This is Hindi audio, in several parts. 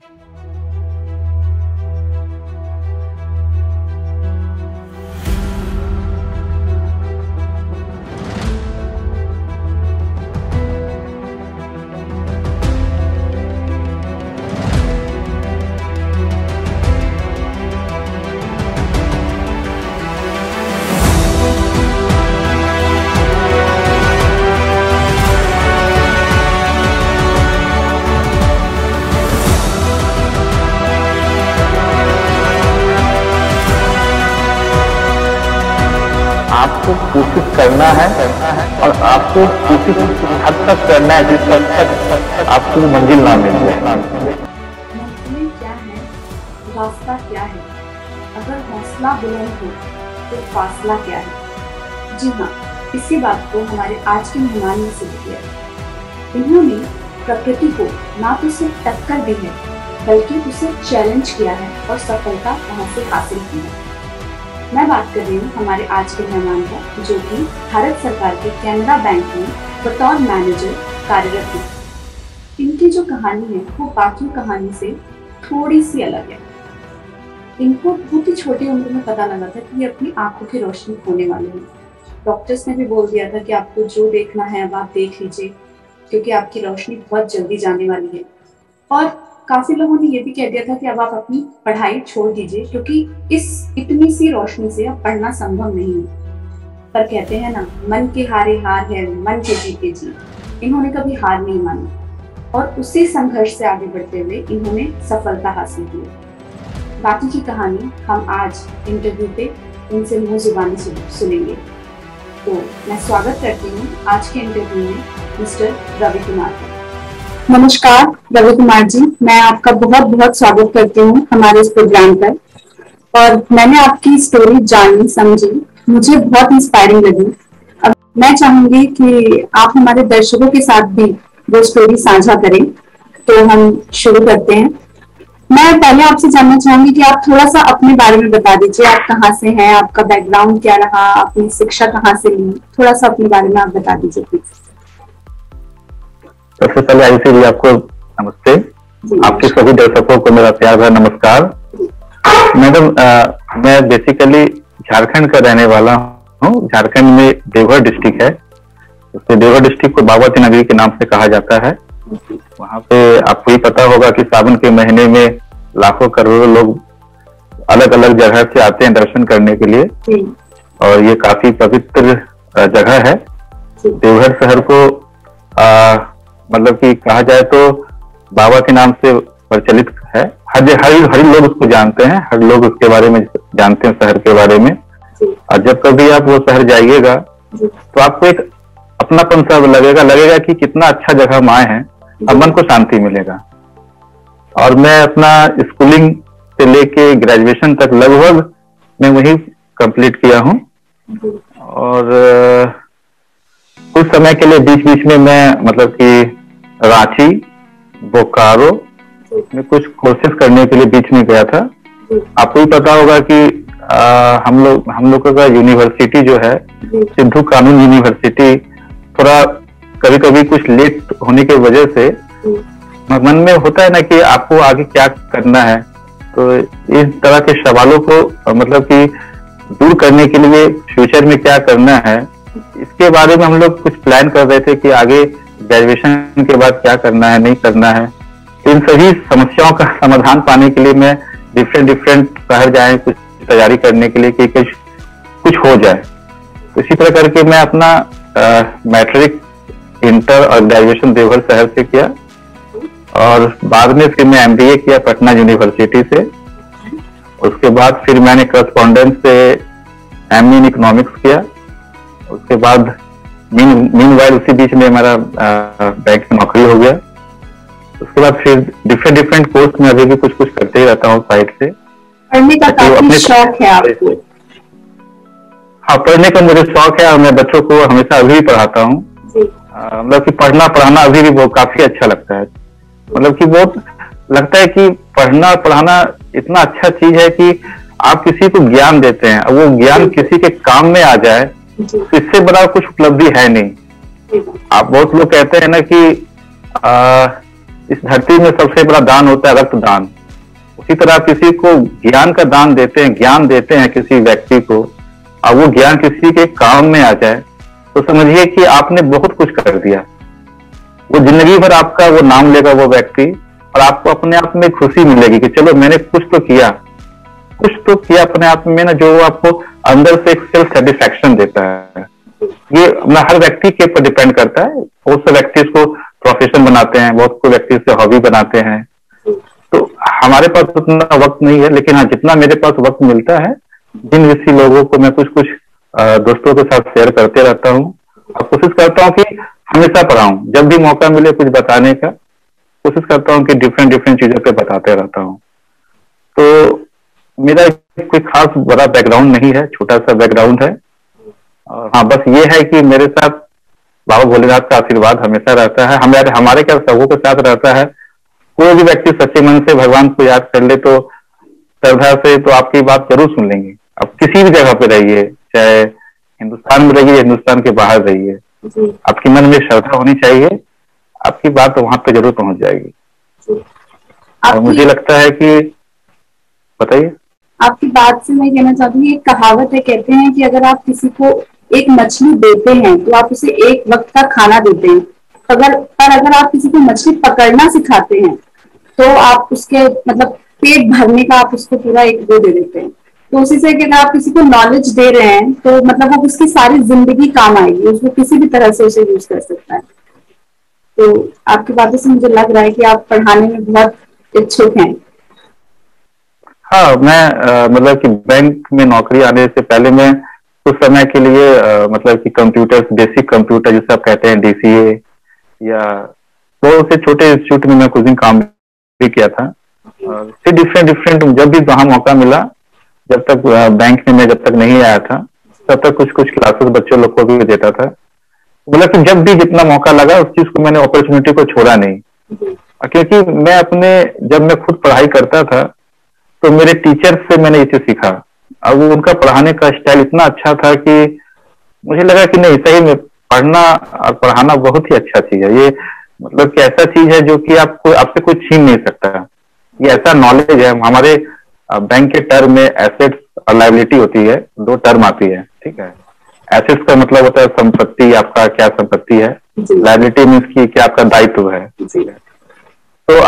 आपको कोशिश करना है और आपको कोशिश हद तक करना है जिस हद तक आपको मंजिल ना मिल जाए। मंजिल क्या है, रास्ता क्या है, अगर हौसला बुलंद हो तो फासला क्या है। जी हाँ, इसी बात को हमारे आज के मेहमान ने सिद्ध किया। इन्होंने प्रकृति को ना तो सिर्फ टक्कर दी है बल्कि उसे चैलेंज किया है और सफलता वहां से हासिल की है। मैं बात कर रही हूँ हमारे आज के मेहमान का, जो कि भारत सरकार के कैनरा बैंक में बतौर मैनेजर कार्यरत है। इनकी जो कहानी है वो बाकी कहानी से थोड़ी सी अलग है। इनको बहुत ही छोटी उम्र में पता लगा था कि ये अपनी आंखों की रोशनी खोने वाले हैं। डॉक्टर्स ने भी बोल दिया था कि आपको जो देखना है अब आप देख लीजिए, क्योंकि आपकी रोशनी बहुत जल्दी जाने वाली है। और काफी लोगों ने ये भी कह दिया था कि अब आप अपनी पढ़ाई छोड़ दीजिए, क्योंकि इस इतनी सी रोशनी से अब पढ़ना संभव नहीं है। पर कहते हैं ना, मन के हारे हार है, मन के जीते जीत। इन्होंने कभी हार नहीं मानी और उसी संघर्ष से आगे बढ़ते हुए इन्होंने सफलता हासिल की। बाकी की कहानी हम आज इंटरव्यू पे इनसे मुंह जुबानी सुनेंगे। तो मैं स्वागत करती हूँ आज के इंटरव्यू में मिस्टर रवि कुमार का। नमस्कार रवि कुमार जी, मैं आपका बहुत बहुत स्वागत करती हूँ हमारे इस प्रोग्राम पर। और मैंने आपकी स्टोरी जानी, समझी, मुझे बहुत इंस्पायरिंग लगी। अब मैं चाहूंगी कि आप हमारे दर्शकों के साथ भी वो स्टोरी साझा करें। तो हम शुरू करते हैं। मैं पहले आपसे जानना चाहूंगी कि आप थोड़ा सा अपने बारे में बता दीजिए। आप कहाँ से हैं, आपका बैकग्राउंड क्या रहा, आपने शिक्षा कहाँ से ली, थोड़ा सा अपने बारे में आप बता दीजिए प्लीज। सबसे पहले आयुषी जी आपको नमस्ते। आपके सभी दर्शकों को मेरा प्यार भरा नमस्कार। मैडम, मैं बेसिकली झारखंड का रहने वाला हूँ। झारखंड में देवघर डिस्ट्रिक्ट है, उसके देवघर डिस्ट्रिक्ट को बागमती नगरी के नाम से कहा जाता है। वहाँ पे आपको ही पता होगा कि सावन के महीने में लाखों करोड़ों लोग अलग अलग जगह से आते हैं दर्शन करने के लिए, और ये काफी पवित्र जगह है। देवघर शहर को मतलब कि कहा जाए तो बाबा के नाम से प्रचलित है। हर लोग उसको जानते हैं, हर लोग उसके बारे में जानते हैं, शहर के बारे में। और जब कभी आप वो शहर जाइएगा तो आपको एक अपनापन सा लगेगा कि कितना अच्छा जगह हम आए हैं, और मन को शांति मिलेगा। और मैं अपना स्कूलिंग से लेके ग्रेजुएशन तक लगभग मैं वही कंप्लीट किया हूँ। और कुछ समय के लिए बीच बीच में मैं मतलब कि रांची, बोकारो में कुछ कोर्सेज करने के लिए बीच में गया था। आपको भी पता होगा कि हम लोग का यूनिवर्सिटी जो है, सिद्धू कानून यूनिवर्सिटी, थोड़ा कभी कभी कुछ लेट होने की वजह से मन में होता है ना कि आपको आगे क्या करना है। तो इस तरह के सवालों को मतलब कि दूर करने के लिए फ्यूचर में क्या करना है, इसके बारे में हम लोग कुछ प्लान कर रहे थे कि आगे ग्रेजुएशन के बाद क्या करना है, नहीं करना है। तो इन सभी समस्याओं का समाधान पाने के लिए मैं डिफरेंट शहर जाए कुछ तैयारी करने के लिए कि कुछ हो जाए। तो इसी तरह करके मैं अपना मैट्रिक, इंटर और ग्रेजुएशन देवघर शहर से किया, और बाद में फिर मैं MBA किया पटना यूनिवर्सिटी से। उसके बाद फिर मैंने करस्पॉन्डेंस से ME इन इकोनॉमिक्स किया। उसके बाद मीनवाइल उसी बीच में हमारा बैंक में नौकरी हो गया। उसके बाद फिर डिफरेंट कोर्स में अभी भी कुछ करते ही रहता हूँ साइड से। पढ़ने का काफी शौक है आपको? हाँ, पढ़ने का मुझे शौक है और मैं बच्चों को हमेशा अभी भी पढ़ाता हूँ। मतलब कि पढ़ना पढ़ाना अभी भी बहुत काफी अच्छा लगता है। मतलब कि बहुत लगता है कि पढ़ना पढ़ाना इतना अच्छा चीज है कि आप किसी को ज्ञान देते हैं, वो ज्ञान किसी के काम में आ जाए, इससे बड़ा कुछ उपलब्धि है नहीं। आप बहुत लोग कहते हैं ना कि इस धरती में सबसे बड़ा दान होता है रक्तदान। उसी तरह आप किसी को ज्ञान का दान देते हैं, ज्ञान देते हैं किसी व्यक्ति को, और वो ज्ञान किसी के काम में आ जाए, तो समझिए कि आपने बहुत कुछ कर दिया। वो जिंदगी भर आपका वो नाम लेगा वो व्यक्ति, और आपको अपने आप में खुशी मिलेगी कि चलो मैंने कुछ तो किया, कुछ तो किया अपने आप में ना, जो आपको अंदर से एक सेल्फ सेटिस्फैक्शन देता है। ये हर व्यक्ति के ऊपर डिपेंड करता है। बहुत से व्यक्ति इसको प्रोफेशन बनाते हैं, बहुत से व्यक्ति इसे हॉबी बनाते हैं। तो हमारे पास उतना वक्त नहीं है, लेकिन हाँ जितना मेरे पास वक्त मिलता है, जिन किसी लोगों को मैं कुछ कुछ दोस्तों के साथ शेयर करते रहता हूँ, और कोशिश करता हूँ कि हमेशा पढ़ाऊं, जब भी मौका मिले कुछ बताने का कोशिश करता हूँ कि डिफरेंट डिफरेंट चीजों पे बताते रहता हूँ। तो मेरा कोई खास बड़ा बैकग्राउंड नहीं है, छोटा सा बैकग्राउंड है। और हाँ बस ये है कि मेरे साथ बाबा भोलेनाथ का आशीर्वाद हमेशा रहता है, हमारे क्या सबों के साथ रहता है। कोई भी व्यक्ति सच्चे मन से भगवान को याद कर ले तो श्रद्धा से, तो आपकी बात जरूर सुन लेंगे। आप किसी भी जगह पे रहिए, चाहे हिंदुस्तान में रहिए, हिंदुस्तान के बाहर रहिए, आपके मन में श्रद्धा होनी चाहिए, आपकी बात वहां पे जरूर पहुंच जाएगी। और मुझे लगता है कि, बताइए। आपकी बात से मैं कहना चाहती हूँ, एक कहावत है, कहते हैं कि अगर आप किसी को एक मछली देते हैं तो आप उसे एक वक्त का खाना देते हैं, अगर आप किसी को मछली पकड़ना सिखाते हैं तो आप उसके मतलब पेट भरने का आप उसको पूरा एक वो दे देते हैं। तो उसी से अगर आप किसी को नॉलेज दे रहे हैं तो मतलब वो उसकी सारी जिंदगी काम आएगी, उसको किसी भी तरह से उसे यूज कर सकता है। तो आपकी बातों से मुझे लग रहा है कि आप पढ़ाने में बहुत इच्छुक हैं। हाँ, मैं मतलब कि बैंक में नौकरी आने से पहले मैं कुछ समय के लिए मतलब कि कंप्यूटर, बेसिक कंप्यूटर जिसे आप कहते हैं DCA, या बहुत से छोटे इंस्टीट्यूट में मैं कुछ दिन काम भी किया था। फिर डिफरेंट जब भी वहां मौका मिला, जब तक बैंक में मैं जब तक नहीं आया था तब तक कुछ कुछ क्लासेस बच्चों लोग को भी देता था। मतलब कि जब भी जितना मौका लगा उस चीज को मैंने अपॉर्चुनिटी को छोड़ा नहीं, क्योंकि जब मैं खुद पढ़ाई करता था तो मेरे टीचर से मैंने ये चीज सीखा। अब उनका पढ़ाने का स्टाइल इतना अच्छा था कि मुझे लगा कि नहीं, सही में पढ़ना और पढ़ाना बहुत ही अच्छा चीज है। ये मतलब कि ऐसा चीज है जो कि आपसे कोई छीन नहीं सकता। ये ऐसा नॉलेज है। हमारे बैंक के टर्म में एसेट्स और लायबिलिटी होती है, दो टर्म आती है, ठीक है। एसेट्स का मतलब होता है संपत्ति, आपका क्या संपत्ति है। लायबिलिटी मीन्स की क्या आपका दायित्व है, ठीक है। तो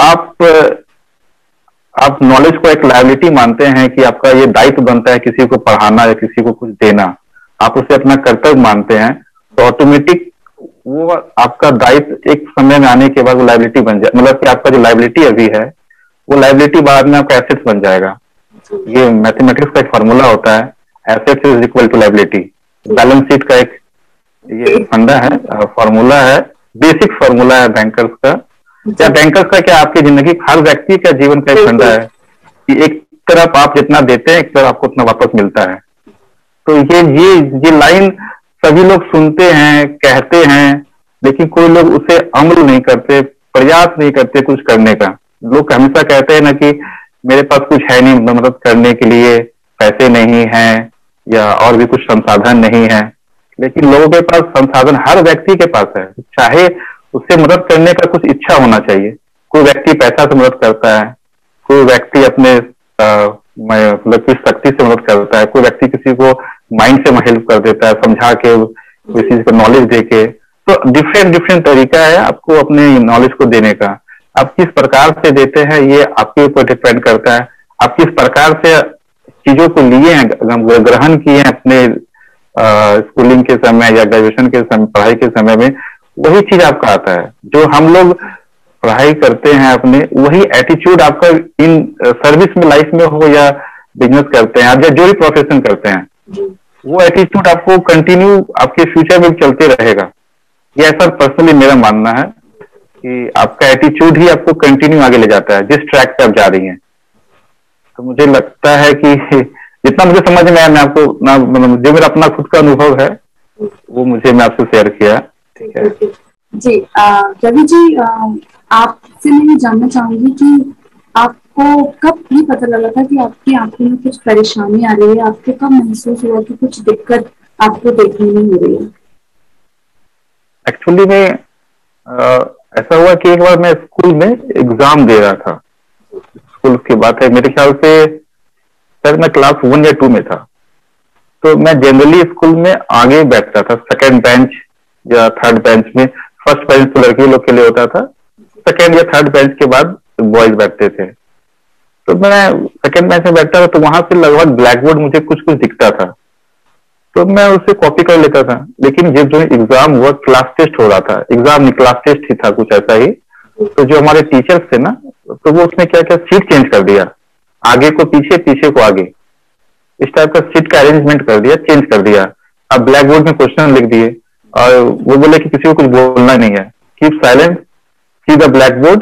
आप नॉलेज को एक लायबिलिटी मानते हैं कि आपका ये दायित्व बनता है किसी को पढ़ाना या किसी को कुछ देना, आप उसे अपना कर्तव्य मानते हैं, तो ऑटोमेटिक वो आपका दायित्व एक समय में आने के बाद वो लायबिलिटी बन जाए। मतलब कि आपका जो लायबिलिटी अभी है वो लायबिलिटी बाद में आपका एसेट्स बन जाएगा। ये मैथमेटिक्स का एक फॉर्मूला होता है, assets is equal to liability. Balance sheet का एक ये फंडा है, फॉर्मूला है, बेसिक फॉर्मूला है बैंकर्स का। क्या बैंकर्स का क्या, आपकी जिंदगी, हर व्यक्ति का जीवन का एक फंडा है कि एक तरफ आप जितना देते हैं एक तरफ आपको उतना वापस मिलता है। तो ये लाइन सभी लोग सुनते हैं, कहते हैं, लेकिन कोई लोग उसे अमल नहीं करते, प्रयास नहीं करते कुछ करने का। लोग हमेशा कहते हैं ना कि मेरे पास कुछ है नहीं मदद करने के लिए, पैसे नहीं हैं या और भी कुछ संसाधन नहीं है, लेकिन लोगों के पास संसाधन हर व्यक्ति के पास है। चाहे उससे मदद करने का कुछ इच्छा होना चाहिए। कोई व्यक्ति पैसा से मदद करता है, कोई व्यक्ति अपने मतलब किस शक्ति से मदद करता है, कोई व्यक्ति किसी को माइंड से हेल्प कर देता है, समझा के किसी चीज को नॉलेज दे के। तो डिफरेंट तरीका है आपको अपने नॉलेज को देने का। आप किस प्रकार से देते हैं ये आपके ऊपर डिपेंड करता है। आप किस प्रकार से चीजों को लिए हैं, ग्रहण किए हैं अपने स्कूलिंग के समय या ग्रेजुएशन के समय, पढ़ाई के समय में, वही चीज आपका आता है। जो हम लोग पढ़ाई करते हैं अपने, वही एटीट्यूड आपका इन सर्विस में, लाइफ में हो या बिजनेस करते हैं, आप जो भी प्रोफेशन करते हैं, वो एटीट्यूड आपको कंटिन्यू आपके फ्यूचर में चलते रहेगा। ये ऐसा पर्सनली मेरा मानना है कि आपका एटीट्यूड ही आपको कंटिन्यू आगे ले जाता है जिस ट्रैक पे आप जा रही हैं। तो मुझे लगता है कि जितना मुझे समझ में आया, मैं आपको जो मेरा अपना खुद का अनुभव है वो मैं आपसे शेयर किया, ठीक है जी। रवि जी, आपसे मैं जानना चाहूंगी कि आपको कब ये पता लगा था कि आपकी आंखों में कुछ परेशानी आ रही है? आपको कब महसूस हुआ कि कुछ दिक्कत आपको देखने में हो रही है? एक्चुअली में ऐसा हुआ कि एक बार मैं स्कूल में एग्जाम दे रहा था। स्कूल की बात है, मेरे ख्याल से शायद मैं क्लास 1 या 2 में था। तो मैं जनरली स्कूल में आगे बैठता था, सेकंड बेंच या थर्ड बेंच में। फर्स्ट बेंच तो लड़की लोग के लिए होता था, सेकंड या थर्ड बेंच के बाद बॉयज बैठते थे। तो मैं सेकंड बेंच में बैठता था, तो वहां से लगभग ब्लैक बोर्ड मुझे कुछ कुछ दिखता था, तो मैं उससे कॉपी कर लेता था। लेकिन जब जो एग्जाम हुआ, क्लास टेस्ट हो रहा था, एग्जाम नहीं क्लास टेस्ट ही था, कुछ ऐसा ही। तो जो हमारे टीचर्स थे ना, तो वो उसने क्या क्या सीट चेंज कर दिया, आगे को पीछे, पीछे को आगे, इस टाइप का सीट का अरेंजमेंट कर दिया, चेंज कर दिया। अब ब्लैक बोर्ड में क्वेश्चन लिख दिए और वो बोले कि किसी को कुछ बोलना नहीं है, keep silent, see the black board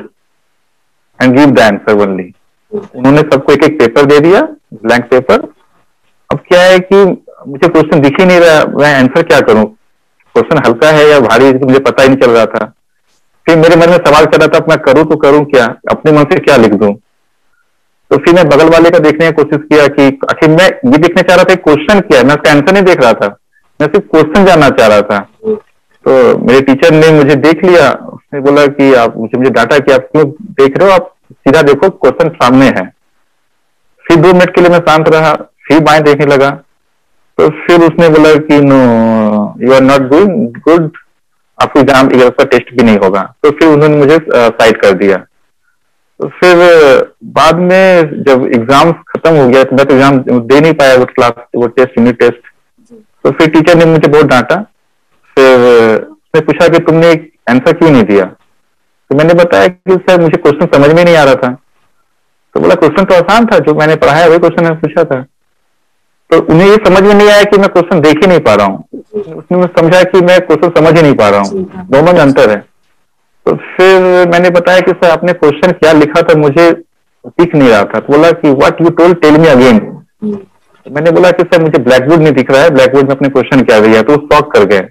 and give the answer only. उन्होंने सबको एक एक पेपर दे दिया, ब्लैंक पेपर। अब क्या है कि मुझे क्वेश्चन दिख ही नहीं रहा, मैं आंसर क्या करूं, क्वेश्चन हल्का है या भारी है, मुझे पता ही नहीं चल रहा था। फिर मेरे मन में सवाल चल रहा था, मैं करूं तो करूं क्या, अपने मन से क्या लिख दूं। तो फिर मैं बगल वाले का देखने की कोशिश किया कि आखिर मैं ये देखना चाह रहा था क्वेश्चन क्या है, मैं उसका आंसर नहीं देख रहा था, मैं सिर्फ क्वेश्चन जानना चाह रहा था। तो मेरे टीचर ने मुझे देख लिया, उसने बोला कि आप मुझे डांटा कि आप क्यों देख रहे हो, आप सीधा देखो, क्वेश्चन सामने है। फिर 2 मिनट के लिए मैं शांत रहा, फिर बाएं देखने लगा। तो फिर उसने बोला कि no, you are not doing good, आपको एग्जाम का टेस्ट भी नहीं होगा। तो फिर उन्होंने मुझे साइड कर दिया। तो फिर बाद में जब एग्जाम खत्म हो गया, तो मैं तो एग्जाम दे नहीं पाया, वो टेस्ट, यूनिट टेस्ट। तो फिर टीचर ने मुझे बहुत डांटा। फिर उसने पूछा कि तुमने आंसर क्यों नहीं दिया। तो मैंने बताया कि सर मुझे क्वेश्चन समझ में नहीं आ रहा था। तो बोला क्वेश्चन तो आसान था, जो मैंने पढ़ाया वही क्वेश्चन मैंने पूछा था। तो उन्हें ये समझ में नहीं आया कि मैं क्वेश्चन देख ही नहीं पा रहा हूँ, उसने समझा कि मैं क्वेश्चन समझ ही नहीं पा रहा हूँ, दोनों में अंतर है। तो फिर मैंने बताया कि सर आपने क्वेश्चन क्या लिखा था, मुझे दिख नहीं रहा था। तो बोला कि what you told, tell me again. मैंने बोला कि सर मुझे ब्लैक बोर्ड नहीं दिख रहा है, ब्लैक बोर्ड में अपने क्वेश्चन क्या दिया। तो वो शॉक कर गए,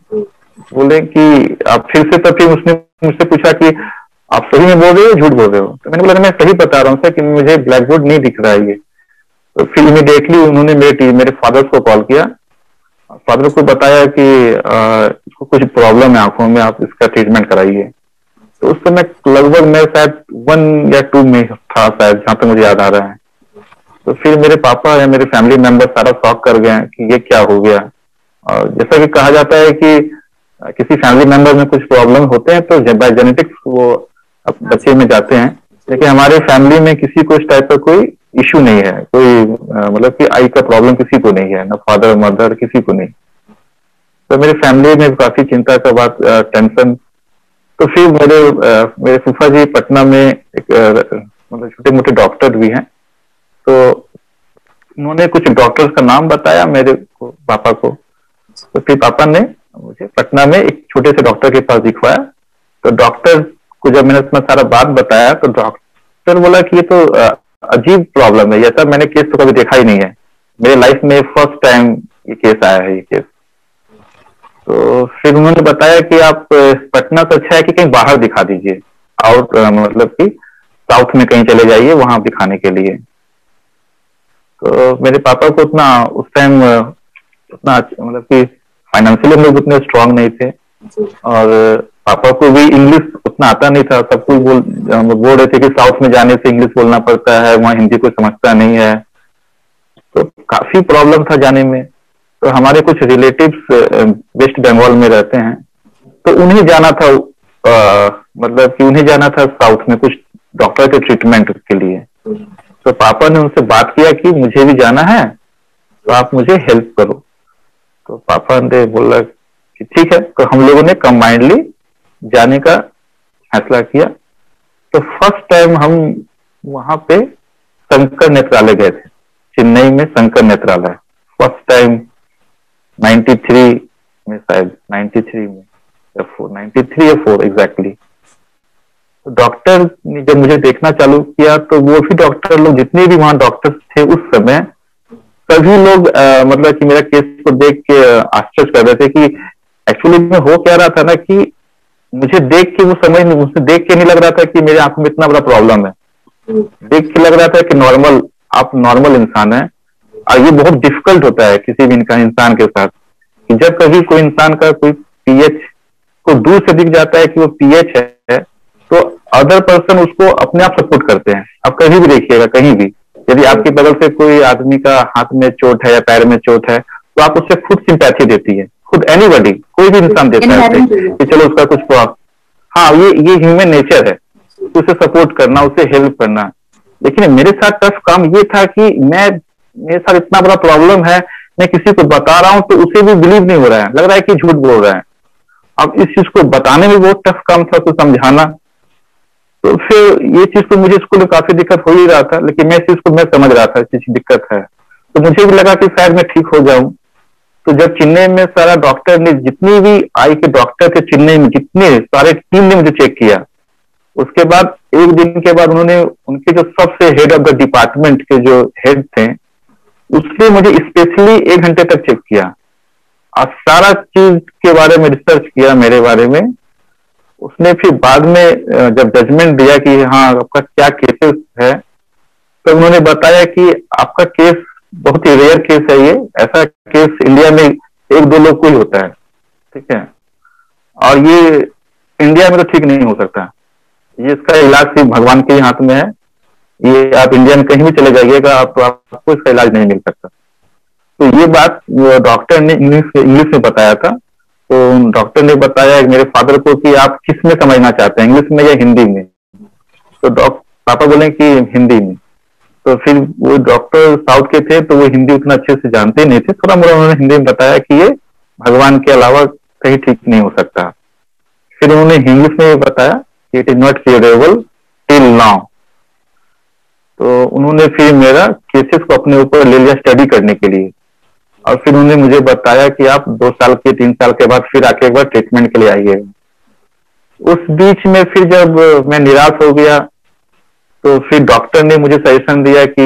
बोले कि आप फिर से। तो फिर उसने मुझसे पूछा कि आप सही में बोल रहे हो, झूठ बोल रहे हो। तो मैंने बोला मैं सही बता रहा हूँ सर कि मुझे ब्लैक बोर्ड नहीं दिख रहा है ये। तो फिर इमीडिएटली उन्होंने मेरे फादर को कॉल किया, फादर को बताया कि इसको कुछ प्रॉब्लम है आंखों में, आप इसका ट्रीटमेंट कराइए। तो उस समय लगभग मैं शायद 1 या 2 में था शायद, जहां तक मुझे याद आ रहा है। तो फिर मेरे पापा या मेरे फैमिली मेंबर सारा शॉक कर गए कि ये क्या हो गया। और जैसा कि कहा जाता है कि किसी फैमिली मेंबर में कुछ प्रॉब्लम होते हैं तो बाय जेनेटिक्स वो बच्चे में जाते हैं, लेकिन हमारे फैमिली में किसी को इस टाइप का कोई इश्यू नहीं है, कोई मतलब कि आई का प्रॉब्लम किसी को नहीं है, ना फादर मदर किसी को नहीं। तो मेरे फैमिली में काफी चिंता का बात, टेंशन। तो फिर मेरे फूफा जी पटना में एक मतलब छोटे मोटे डॉक्टर भी हैं, तो उन्होंने कुछ डॉक्टर्स का नाम बताया मेरे को, पापा को। तो फिर पापा ने मुझे पटना में एक छोटे से डॉक्टर के पास दिखवाया। तो डॉक्टर को जब मैंने अपना सारा बात बताया, तो डॉक्टर बोला कि ये तो अजीब प्रॉब्लम है, ऐसा मैंने केस तो कभी देखा ही नहीं है, मेरे लाइफ में फर्स्ट टाइम ये केस आया है, ये केस। तो फिर उन्होंने बताया कि आप पटना से अच्छा है कि कहीं बाहर दिखा दीजिए, आउट मतलब कि साउथ में कहीं चले जाइए वहां दिखाने के लिए। तो मेरे पापा को उतना उस टाइम उतना मतलब कि फाइनेंशियली हम लोग उतने स्ट्रांग नहीं थे, और पापा को भी इंग्लिश उतना आता नहीं था। सब कुछ बोल रहे थे कि साउथ में जाने से इंग्लिश बोलना पड़ता है, वहाँ हिंदी कोई समझता नहीं है। तो काफी प्रॉब्लम था जाने में। तो हमारे कुछ रिलेटिव्स वेस्ट बंगाल में रहते हैं, तो उन्हें जाना था, मतलब कि उन्हें जाना था साउथ में कुछ डॉक्टर के ट्रीटमेंट के लिए। तो पापा ने उनसे बात किया कि मुझे भी जाना है, तो आप मुझे हेल्प करो। तो पापा ने बोला कि ठीक है। तो हम लोगों ने कंबाइंडली जाने का फैसला किया। तो फर्स्ट टाइम हम वहां पे शंकर नेत्रालय गए थे, चेन्नई में शंकर नेत्रालय, फर्स्ट टाइम 93 में, शायद 93 में या 93 या 4 एग्जैक्टली। तो डॉक्टर ने जब मुझे देखना चालू किया, तो वो भी डॉक्टर लोग, जितने भी वहां डॉक्टर थे उस समय, सभी लोग मतलब कि मेरा केस को देख के आश्चर्य कर रहे थे कि एक्चुअली में हो क्या रहा था ना, कि मुझे देख के वो समझ नहीं, मुझसे देख के नहीं लग रहा था कि मेरे आंखों में इतना बड़ा प्रॉब्लम है। देख के लग रहा था कि नॉर्मल, आप नॉर्मल इंसान है। और ये बहुत डिफिकल्ट होता है किसी भी इंसान के साथ, कि जब कभी कोई इंसान का कोई पीएच को दूर से दिख जाता है कि वो पीएच है, तो अदर पर्सन उसको अपने आप सपोर्ट करते हैं। आप कहीं भी देखिएगा, कहीं भी यदि आपके बगल से कोई आदमी का हाथ में चोट है या पैर में चोट है, तो आप उससे खुद सिंपैथी देती है, खुद एनीबॉडी, कोई भी इंसान देता है कि चलो उसका कुछ प्रॉब्लम। हाँ, ये ह्यूमन नेचर है, उसे सपोर्ट करना, उसे हेल्प करना। लेकिन मेरे साथ टफ काम ये था कि मेरे साथ इतना बड़ा प्रॉब्लम है, मैं किसी को बता रहा हूं तो उसे भी बिलीव नहीं हो रहा है, लग रहा है कि झूठ बोल रहा है। अब इस चीज को बताने में बहुत टफ काम था, तो समझाना। तो फिर ये चीज तो मुझे स्कूल में काफी दिक्कत हो ही रहा था, लेकिन मैं इस चीज को मैं समझ रहा था, इस चीज की दिक्कत है, तो मुझे भी लगा कि शायद मैं ठीक हो जाऊं। तो जब चेन्नई में सारा डॉक्टर ने, जितनी भी आई के डॉक्टर थे चेन्नई में, जितने सारे टीम ने मुझे चेक किया। उसके बाद एक दिन के बाद उन्होंने, उनके जो सबसे हेड ऑफ द डिपार्टमेंट के जो हेड थे, उसने मुझे स्पेशली 1 घंटे तक चेक किया और सारा चीज के बारे में रिसर्च किया, मेरे बारे में। उसने फिर बाद में जब जजमेंट दिया कि हाँ आपका क्या केसेस है, तो उन्होंने बताया कि आपका केस बहुत ही रेयर केस है, ये ऐसा केस इंडिया में 1-2 लोग को ही होता है, ठीक है, और ये इंडिया में तो ठीक नहीं हो सकता। ये इसका इलाज सिर्फ भगवान के ही हाथ में है। ये आप इंडिया में कहीं भी चले जाइएगा, आपको इसका इलाज नहीं मिल सकता। तो ये बात डॉक्टर ने इंग्लिश में बताया था। तो डॉक्टर ने बताया मेरे फादर को कि आप किस में समझना चाहते हैं, इंग्लिश में या हिंदी में? तो पापा बोले कि हिंदी में। तो फिर वो डॉक्टर साउथ के थे, तो वो हिंदी उतना अच्छे से जानते नहीं थे, थोड़ा मोड़ा उन्होंने हिंदी में बताया कि ये भगवान के अलावा कहीं ठीक नहीं हो सकता। फिर उन्होंने इंग्लिश में बताया कि it is not curable till now. तो उन्होंने फिर मेरा केसेस को अपने ऊपर ले लिया स्टडी करने के लिए, और फिर उन्होंने मुझे बताया कि आप 2 साल के 3 साल के बाद फिर आके एक बार ट्रीटमेंट के लिए आइएगा। उस बीच में फिर जब मैं निराश हो गया, तो फिर डॉक्टर ने मुझे सजेशन दिया कि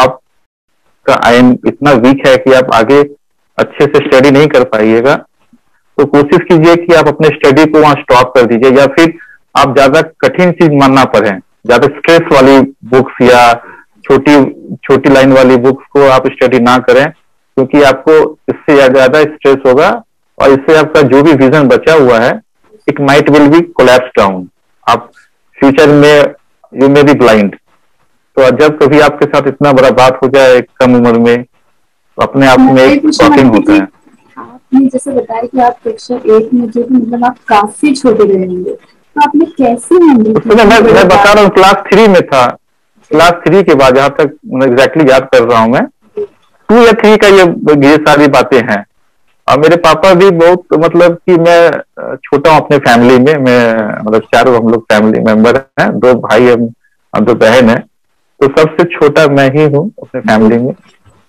आपका आईएम इतना वीक है कि आप आगे अच्छे से स्टडी नहीं कर पाइएगा, तो कोशिश कीजिए कि आप अपने स्टडी को वहां स्टॉप कर दीजिए, या फिर आप ज्यादा कठिन चीज मानना पड़े, ज्यादा स्ट्रेस वाली बुक्स या छोटी छोटी लाइन वाली बुक्स को आप स्टडी ना करें, क्योंकि आपको इससे ज्यादा स्ट्रेस होगा और इससे आपका जो भी विजन बचा हुआ है, it might will be collapse down. आप फ्यूचर में यू मे बी ब्लाइंड। तो जब कभी आपके साथ इतना बड़ा बात हो जाए कम उम्र में, तो अपने आप में एक शॉकिंग होता है। आपने जैसे बताया कि आप कक्षा 1 में जो, मतलब आप काफी छोटे रहेंगे, तो आपने कैसे हैंडल किया? मैं बता रहा हूँ, क्लास 3 में था। क्लास 3 के बाद, जहाँ तक एग्जैक्टली याद कर रहा हूँ मैं, 2 या 3 का ये सारी बातें हैं। और मेरे पापा भी बहुत, मतलब कि मैं छोटा हूँ अपने फैमिली में, मैं मतलब 4 हम लोग फैमिली मेंबर हैं, 2 भाई हम 2 बहन है, तो सबसे छोटा मैं ही हूँ अपने फैमिली में।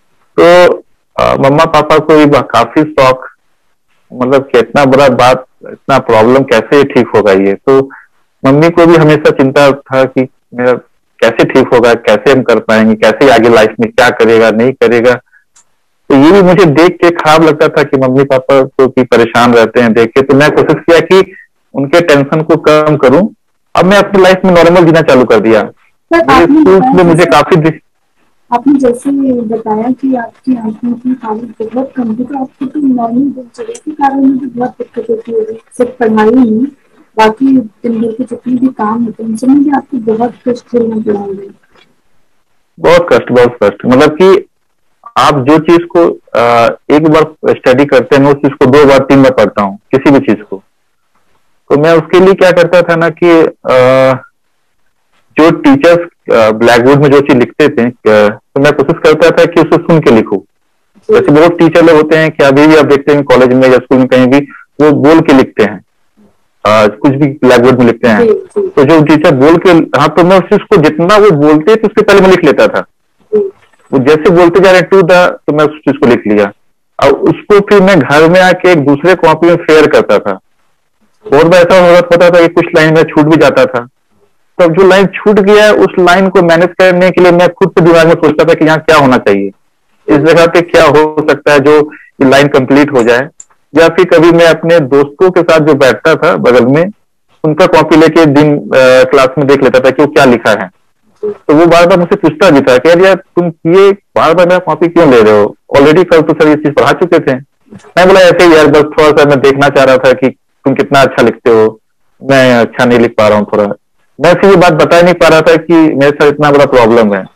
तो मम्मा पापा को भी काफी शौक, मतलब कि इतना बड़ा बात, इतना प्रॉब्लम कैसे ठीक होगा ये। तो मम्मी को भी हमेशा चिंता था कि मेरा कैसे ठीक होगा, कैसे हम कर पाएंगे, कैसे आगे लाइफ में क्या करेगा नहीं करेगा। तो ये भी मुझे देख के खराब लगता था कि मम्मी पापा को भी परेशान रहते हैं देख के। तो मैं कोशिश किया कि उनके टेंशन को कम करूं। अब मैं अपनी लाइफ में नॉर्मल जीना चालू कर दिया। स्कूल में मुझे काफी, आपने जैसे बताया कि आपकी आंखों की हालत बहुत कम थी, तो आपको तो नॉर्मल दिनचर्या के कारण में भी बहुत दिक्कत होती होगी, सिर्फ पढ़ाई नहीं, बाकी दिन भर के जितने भी काम होते हैं उनसे भी आपको बहुत कष्ट झेलना पड़ा होगा। बहुत कष्ट, मतलब कि आप जो चीज को एक बार स्टडी करते हैं, मैं उस चीज को 2 बार 3 बार पढ़ता हूँ, किसी भी चीज को। तो मैं उसके लिए क्या करता था ना कि जो टीचर्स ब्लैक बोर्ड में जो चीज लिखते थे, तो मैं कोशिश करता था कि उसे सुन के लिखूं। जैसे बहुत टीचर लोग होते हैं कि अभी भी आप देखते हैं कॉलेज में या स्कूल में कहीं भी, वो बोल के लिखते हैं, कुछ भी ब्लैक बोर्ड में लिखते हैं। तो जो टीचर बोल के, हाँ, तो मैं उस चीज को जितना वो बोलते थे उसके पहले मैं लिख लेता था। वो जैसे बोलते जा रहे टू द, तो मैं उस चीज को लिख लिया और उसको फिर मैं घर में आके एक दूसरे कॉपी में शेयर करता था। बहुत बार ऐसा होता था कि कुछ लाइन में छूट भी जाता था, तो जो लाइन छूट गया है उस लाइन को मैनेज करने के लिए मैं खुद से दिमाग में सोचता था कि यहाँ क्या होना चाहिए, इस जगह पे क्या हो सकता है जो लाइन कंप्लीट हो जाए। या फिर कभी मैं अपने दोस्तों के साथ जो बैठता था बगल में, उनका कॉपी लेके दिन क्लास में देख लेता था कि वो क्या लिखा है। तो वो बार बार मुझसे पूछता भी था कि यार तुम ये बार बार मेरा कॉपी क्यों ले रहे हो, ऑलरेडी कल तो सर ये चीज पढ़ा चुके थे। मैं बोला ऐसे ही यार, बस थोड़ा सा मैं देखना चाह रहा था कि तुम कितना अच्छा लिखते हो, मैं अच्छा नहीं लिख पा रहा हूँ थोड़ा। मैं ऐसी ये बात बता नहीं पा रहा था कि मेरे साथ इतना बड़ा प्रॉब्लम है।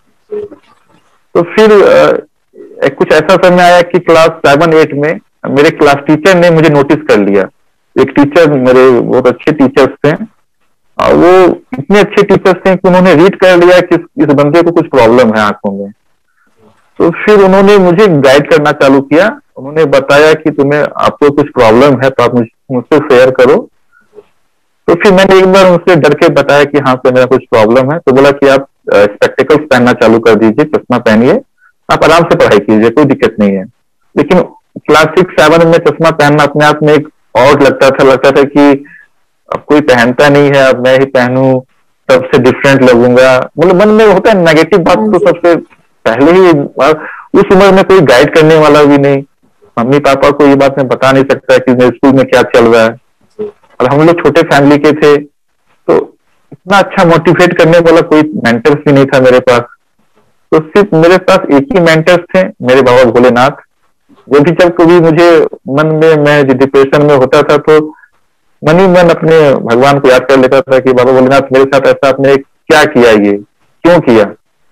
तो फिर कुछ ऐसा समय आया कि क्लास 7-8 में मेरे क्लास टीचर ने मुझे नोटिस कर लिया। एक टीचर, मेरे बहुत अच्छे टीचर्स थे, और वो इतने अच्छे टीचर्स थे कि उन्होंने रीड कर लिया कि इस बंदे को कुछ प्रॉब्लम है आंखों में। तो फिर उन्होंने मुझे गाइड करना चालू किया। उन्होंने बताया कि तुम्हें, आपको कुछ प्रॉब्लम है तो आप मुझसे शेयर करो। तो फिर मैंने एक बार उनसे डर के बताया कि हाँ सर मेरा कुछ प्रॉब्लम है। तो बोला कि आप स्पेक्टिकल्स पहनना चालू कर दीजिए, चश्मा पहनिए, आप आराम से पढ़ाई कीजिए, कोई दिक्कत नहीं है। लेकिन क्लास 6-7 में चश्मा पहनना अपने आप में एक और लगता था कि अब कोई पहनता नहीं है, अब मैं ही पहनूं, सबसे डिफरेंट लगूंगा। मतलब मन में होता है नेगेटिव बात। तो सबसे पहले ही उस उम्र में कोई गाइड करने वाला भी नहीं, मम्मी पापा को ये बात मैं बता नहीं सकता कि मेरे स्कूल में क्या चल रहा है, और हम लोग छोटे फैमिली के थे, तो इतना अच्छा मोटिवेट करने वाला कोई मेंटर्स भी नहीं था मेरे पास। तो सिर्फ मेरे पास एक ही मेंटर्स थे, मेरे बाबा भोलेनाथ। वो भी जब कभी मुझे मन में, मैं डिप्रेशन में होता था, तो मन ही मन अपने भगवान को याद कर लेता था कि बाबा भोलेनाथ मेरे साथ ऐसा आपने क्या किया, ये क्यों किया।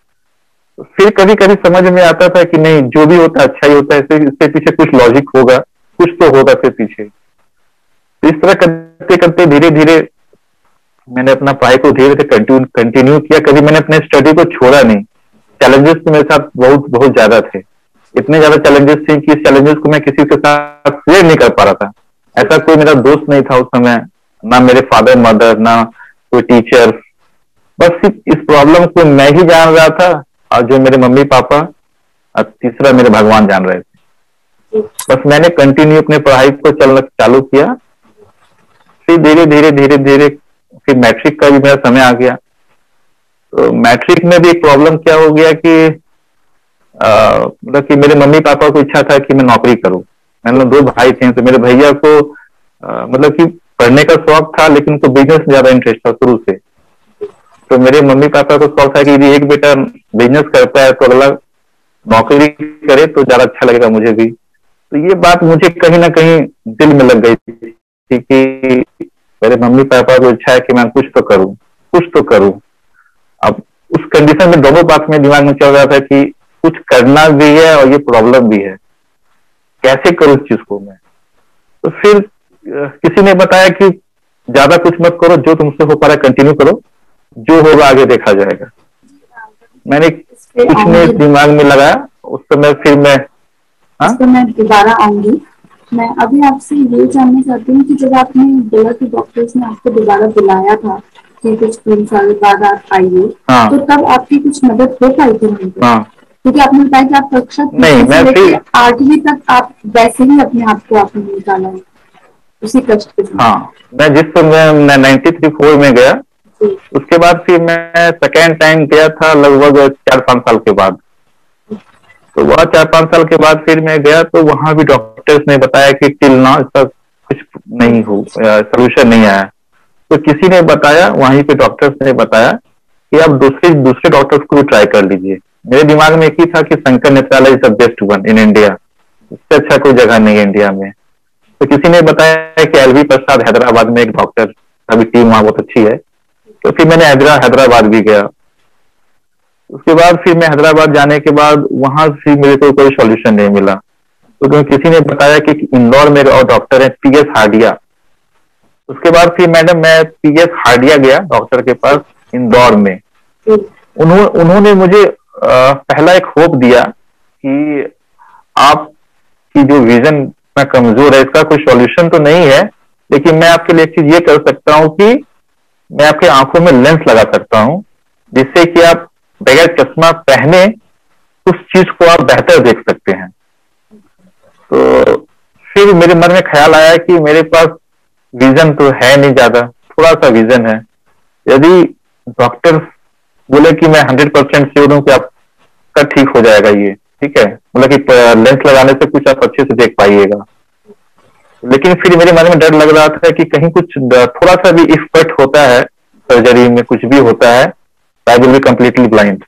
फिर कभी कभी समझ में आता था कि नहीं, जो भी होता है अच्छा ही होता है, इसके पीछे कुछ लॉजिक होगा, कुछ तो होगा इसके पीछे। तो इस तरह करते करते धीरे धीरे मैंने अपना पढ़ाई को धीरे धीरे कंटिन्यू किया। कभी मैंने अपने स्टडी को छोड़ा नहीं। चैलेंजेस तो मेरे साथ बहुत बहुत ज्यादा थे, इतने ज्यादा चैलेंजेस थे कि इस चैलेंजेस को मैं किसी के साथ शेयर नहीं कर पा रहा था। ऐसा कोई मेरा दोस्त नहीं था उस समय, ना मेरे फादर मदर, ना कोई टीचर। बस सिर्फ इस प्रॉब्लम को मैं ही जान रहा था, और जो मेरे मम्मी पापा और तीसरा मेरे भगवान जान रहे थे। बस मैंने कंटिन्यू अपने पढ़ाई को चलना चालू किया। फिर धीरे धीरे धीरे धीरे फिर मैट्रिक का भी मेरा समय आ गया। तो मैट्रिक में भी एक प्रॉब्लम क्या हो गया कि मतलब कि मेरे मम्मी पापा को इच्छा था कि मैं नौकरी करूं। मैंने 2 भाई थे, तो मेरे भैया को मतलब कि पढ़ने का शौक था, लेकिन उनको बिजनेस में ज्यादा इंटरेस्ट था शुरू से। तो मेरे मम्मी पापा को शौक था कि यदि एक बेटा बिजनेस करता है तो अगला नौकरी करे तो ज्यादा अच्छा लगेगा मुझे भी। तो ये बात मुझे कहीं ना कहीं दिल में लग गई थी कि मेरे मम्मी पापा को इच्छा है कि मैं कुछ तो करूं, कुछ तो करूं। अब उस कंडीशन में दोनों बात मेरे दिमाग में चल रहा था कि कुछ करना भी है और ये प्रॉब्लम भी है, कैसे करूं इस चीज को मैं। तो फिर किसी ने बताया कि ज्यादा कुछ मत करो, जो तुमसे हो पा रहा है कंटिन्यू करो, जो होगा आगे देखा जाएगा। मैंने कुछ नहीं दिमाग में लगाया उस समय। फिर मैं दोबारा आऊंगी। मैं अभी आपसे ये जानना चाहती हूँ कि जब आपने बोला कि डॉक्टर्स ने आपको दोबारा बुलाया था कि कुछ 3 साल बाद आप आइए, तो तब आपकी कुछ मदद हो पाई थी वहीं पे? क्योंकि आपने बताया कि आप कक्षा 8वीं तक आप वैसे ही अपने आप को आपने निकाला है उसी कष्ट के साथ। हाँ, मैं जिस समय 93-4 में गया, उसके बाद फिर मैं सेकेंड टाइम गया था लगभग 4-5 साल के बाद। तो वह 4-5 साल के बाद फिर मैं गया, तो वहां भी डॉक्टर्स ने बताया कि टिल नाउ इसका कुछ नहीं हो, सोल्यूशन नहीं आया। तो किसी ने बताया, वहीं पे डॉक्टर्स ने बताया कि आप दूसरे डॉक्टर्स को भी ट्राई कर लीजिए। मेरे दिमाग में एक ही था कि Shankar Netralaya is the best one in India, इससे अच्छा कोई जगह नहीं है इंडिया में। तो किसी ने बताया कि एलवी प्रसाद हैदराबाद में एक डॉक्टर, अभी टीम वहां बहुत अच्छी है। तो फिर मैंने हैदराबाद भी गया। उसके बाद फिर मैं हैदराबाद जाने के बाद वहां से मेरे को कोई सॉल्यूशन नहीं मिला। तो किसी ने बताया कि इंदौर में और डॉक्टर है पीएस हार्डिया। उसके बाद फिर मैं पीएस हार्डिया गया डॉक्टर के पास इंदौर में। उन्होंने मुझे पहला एक होप दिया कि आपकी जो विजन इतना कमजोर है, इसका कोई सॉल्यूशन तो नहीं है, लेकिन मैं आपके लिए एक चीज ये कर सकता हूं कि मैं आपके आंखों में लेंस लगा सकता हूं, जिससे कि आप बगैर चश्मा पहने उस चीज को आप बेहतर देख सकते हैं। तो फिर मेरे मन में ख्याल आया कि मेरे पास विजन तो है नहीं ज्यादा, थोड़ा सा विजन है। यदि डॉक्टर बोले कि मैं 100% श्योर हूं कि आपका ठीक हो जाएगा, ये ठीक है, मतलब कि लेंस लगाने से कुछ आप अच्छे से देख पाइएगा, लेकिन फिर मेरे मन में डर लग रहा था कि कहीं कुछ थोड़ा सा भी इफेक्ट होता है, सर्जरी में कुछ भी होता है, I will be completely blind.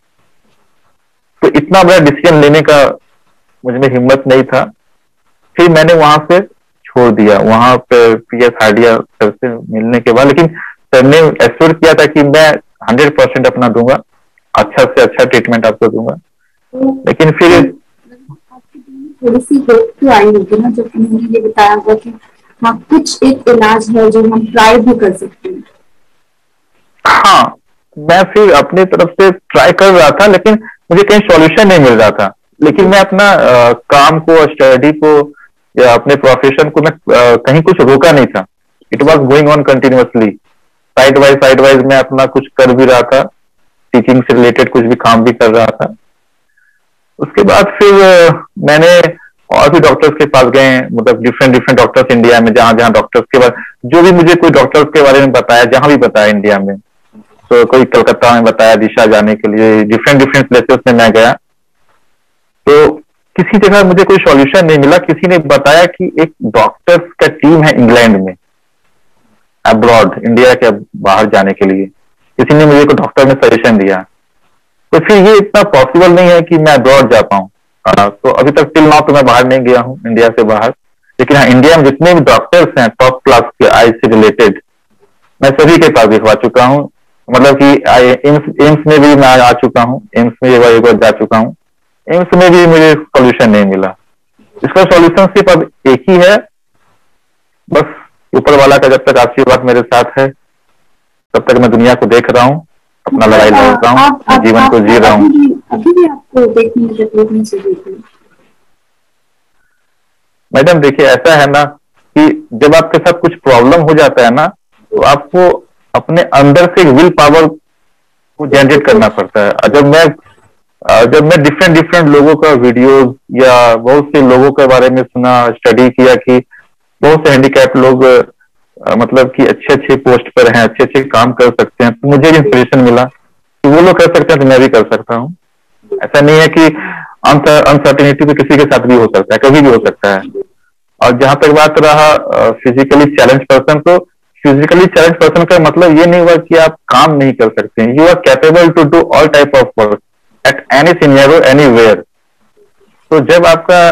तो इतना बड़ा डिसीजन लेने का मुझ में हिम्मत नहीं था। फिर मैंने वहां से छोड़ दिया वहां पे PS हार्डिया सर से मिलने के बाद। लेकिन सर ने एश्योर किया था कि मैं 100% अपना दूंगा, अच्छा से अच्छा ट्रीटमेंट आपको दूंगा। लेकिन फिर आपके दिल में थोड़ी सी होप तो आई होगी ना, जब उन्होंने ये बताया होगा कि हाँ कुछ एक इलाज है जो हम ट्राई भी कर सकते हैं। हाँ, मैं फिर अपनी तरफ से ट्राई कर रहा था, लेकिन मुझे कहीं सॉल्यूशन नहीं मिल रहा था। लेकिन मैं अपना काम को, स्टडी को या अपने प्रोफेशन को मैं कहीं कुछ रोका नहीं था। It was going on continuously, side wise मैं अपना कुछ कर भी रहा था, टीचिंग से रिलेटेड कुछ भी काम भी कर रहा था। उसके बाद फिर मैंने और भी डॉक्टर्स के पास गए, मतलब डिफरेंट डिफरेंट डॉक्टर्स इंडिया में, जहां जहां डॉक्टर्स के बाद जो भी मुझे कोई डॉक्टर्स के बारे में बताया, जहां भी बताया इंडिया में, तो कोई कलकत्ता में बताया दिशा जाने के लिए, डिफरेंट डिफरेंट प्लेसेस में मैं गया, तो किसी जगह मुझे कोई सॉल्यूशन नहीं मिला। किसी ने बताया कि एक डॉक्टर्स का टीम है इंग्लैंड में, अब्रॉड, इंडिया के बाहर जाने के लिए। किसी ने मुझे को डॉक्टर ने सजेशन दिया, तो फिर ये इतना पॉसिबल नहीं है कि मैं अब्रॉड जा पाऊँ। तो अभी तक टिल नाउ तो मैं बाहर नहीं गया हूँ इंडिया से बाहर। लेकिन हाँ, इंडिया में जितने भी डॉक्टर्स हैं टॉप क्लास के आई से रिलेटेड, मैं सभी के पास दिखवा चुका हूँ। मतलब कि एम्स में भी मैं आ चुका हूँ, एम्स में एक बार जा चुका हूँ। एम्स में भी मुझे सॉल्यूशन नहीं मिला। इसका सॉल्यूशन सिर्फ अब एक ही है, बस ऊपर वाला का जब तक आशीर्वाद मेरे साथ है तब तक मैं दुनिया को देख रहा हूँ, अपना लड़ाई लड़ रहा हूँ, जीवन को जी रहा हूँ। अभी भी आपको देखने में तकलीफ महसूस होती है? मैडम देखिए, ऐसा है ना कि जब आपके साथ कुछ प्रॉब्लम हो जाता है ना, तो आपको अपने अंदर से विल पावर को जनरेट करना पड़ता है। जब मैं डिफरेंट डिफरेंट लोगों का वीडियोस या बहुत से लोगों के बारे में सुना, स्टडी किया कि बहुत से हैंडीकैप लोग मतलब कि अच्छे अच्छे पोस्ट पर हैं, अच्छे अच्छे काम कर सकते हैं, तो मुझे इंस्पिरेशन मिला कि वो लोग कर सकते हैं तो मैं भी कर सकता हूँ। ऐसा नहीं है कि अनसर्टेनिटी तो किसी के साथ भी हो सकता है, कभी भी हो सकता है। और जहां तक बात रहा फिजिकली चैलेंज पर्सन, तो फिजिकली चैलेंज पर्सन का मतलब ये नहीं हुआ कि आप काम नहीं कर सकते हैं। You are capable to do all type of work at any scenario anywhere. तो जब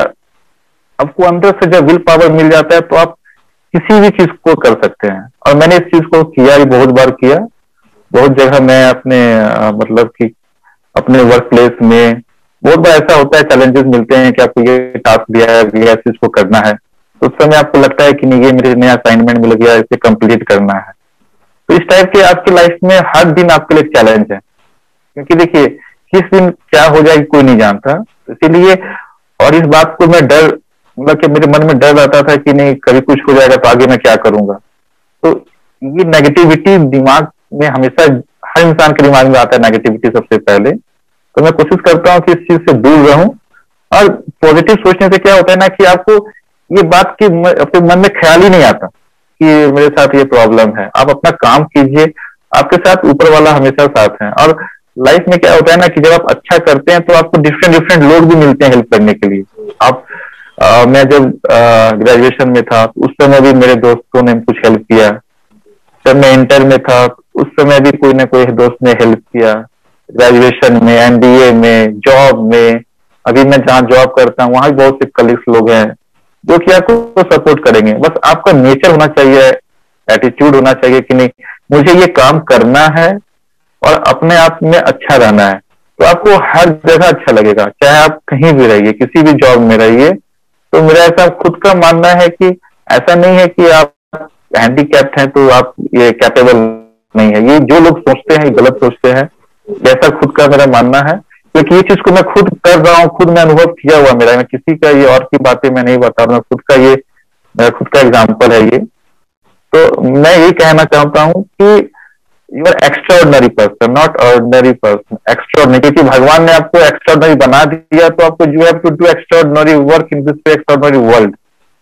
आपको अंदर से जब विल पावर मिल जाता है तो आप किसी भी चीज को कर सकते हैं। और मैंने इस चीज को किया ही, बहुत बार किया। बहुत जगह मैं अपने मतलब कि अपने वर्क प्लेस में बहुत बार ऐसा होता है, चैलेंजेस मिलते हैं कि आपको ये टास्क दिया गया, इस चीज को करना है, तो उस समय आपको लगता है कि नहीं, ये मेरे नया असाइनमेंट मिल गया, इसे कंप्लीट करना है। तो इस टाइप के आपकी लाइफ में हर दिन आपके लिए चैलेंज है, क्योंकि देखिए किस दिन क्या हो जाएगी कोई नहीं जानता। इसीलिए और इस बात को मैं डर, मतलब कि मेरे मन में डर रहता था कि नहीं कभी कुछ हो जाएगा तो आगे मैं क्या करूंगा। तो ये नेगेटिविटी दिमाग में हमेशा, हर इंसान के दिमाग में आता है नेगेटिविटी सबसे पहले। तो मैं कोशिश करता हूँ कि इस चीज से दूर रहूं। और पॉजिटिव सोचने से क्या होता है ना कि आपको ये बात की अपने मन में ख्याल ही नहीं आता कि मेरे साथ ये प्रॉब्लम है। आप अपना काम कीजिए, आपके साथ ऊपर वाला हमेशा साथ है। और लाइफ में क्या होता है ना कि जब आप अच्छा करते हैं तो आपको डिफरेंट डिफरेंट लोग भी मिलते हैं हेल्प करने के लिए। मैं जब ग्रेजुएशन में था उस समय भी मेरे दोस्तों ने कुछ हेल्प किया। जब मैं इंटर में था उस समय भी कोई ना कोई दोस्त ने हेल्प किया। ग्रेजुएशन में, MBA में, जॉब में, अभी मैं जहाँ जॉब करता हूँ वहां भी बहुत से कलीग्स लोग हैं जो कि आपको सपोर्ट करेंगे। बस आपका नेचर होना चाहिए, एटीट्यूड होना चाहिए कि नहीं मुझे ये काम करना है और अपने आप में अच्छा रहना है, तो आपको हर जगह अच्छा लगेगा। चाहे आप कहीं भी रहिए, किसी भी जॉब में रहिए। तो मेरा ऐसा खुद का मानना है कि ऐसा नहीं है कि आप हैंडीकैप्ड हैं तो आप ये कैपेबल नहीं है। ये जो लोग सोचते हैं ये गलत सोचते हैं, जैसा खुद का मेरा मानना है। क्योंकि ये चीज को मैं खुद कर रहा हूँ, खुद मैं अनुभव किया हुआ मेरा, मैं किसी का ये और की बातें मैं नहीं बता रहा हूँ, खुद का ये मेरा खुद का एग्जाम्पल है ये। तो मैं ये कहना चाहता हूँ कि you are extraordinary person, not ordinary person, extraordinary. क्योंकि भगवान ने आपको एक्स्ट्राऑर्डिनरी बना दिया तो आपको you have to do extraordinary work in this extraordinary world.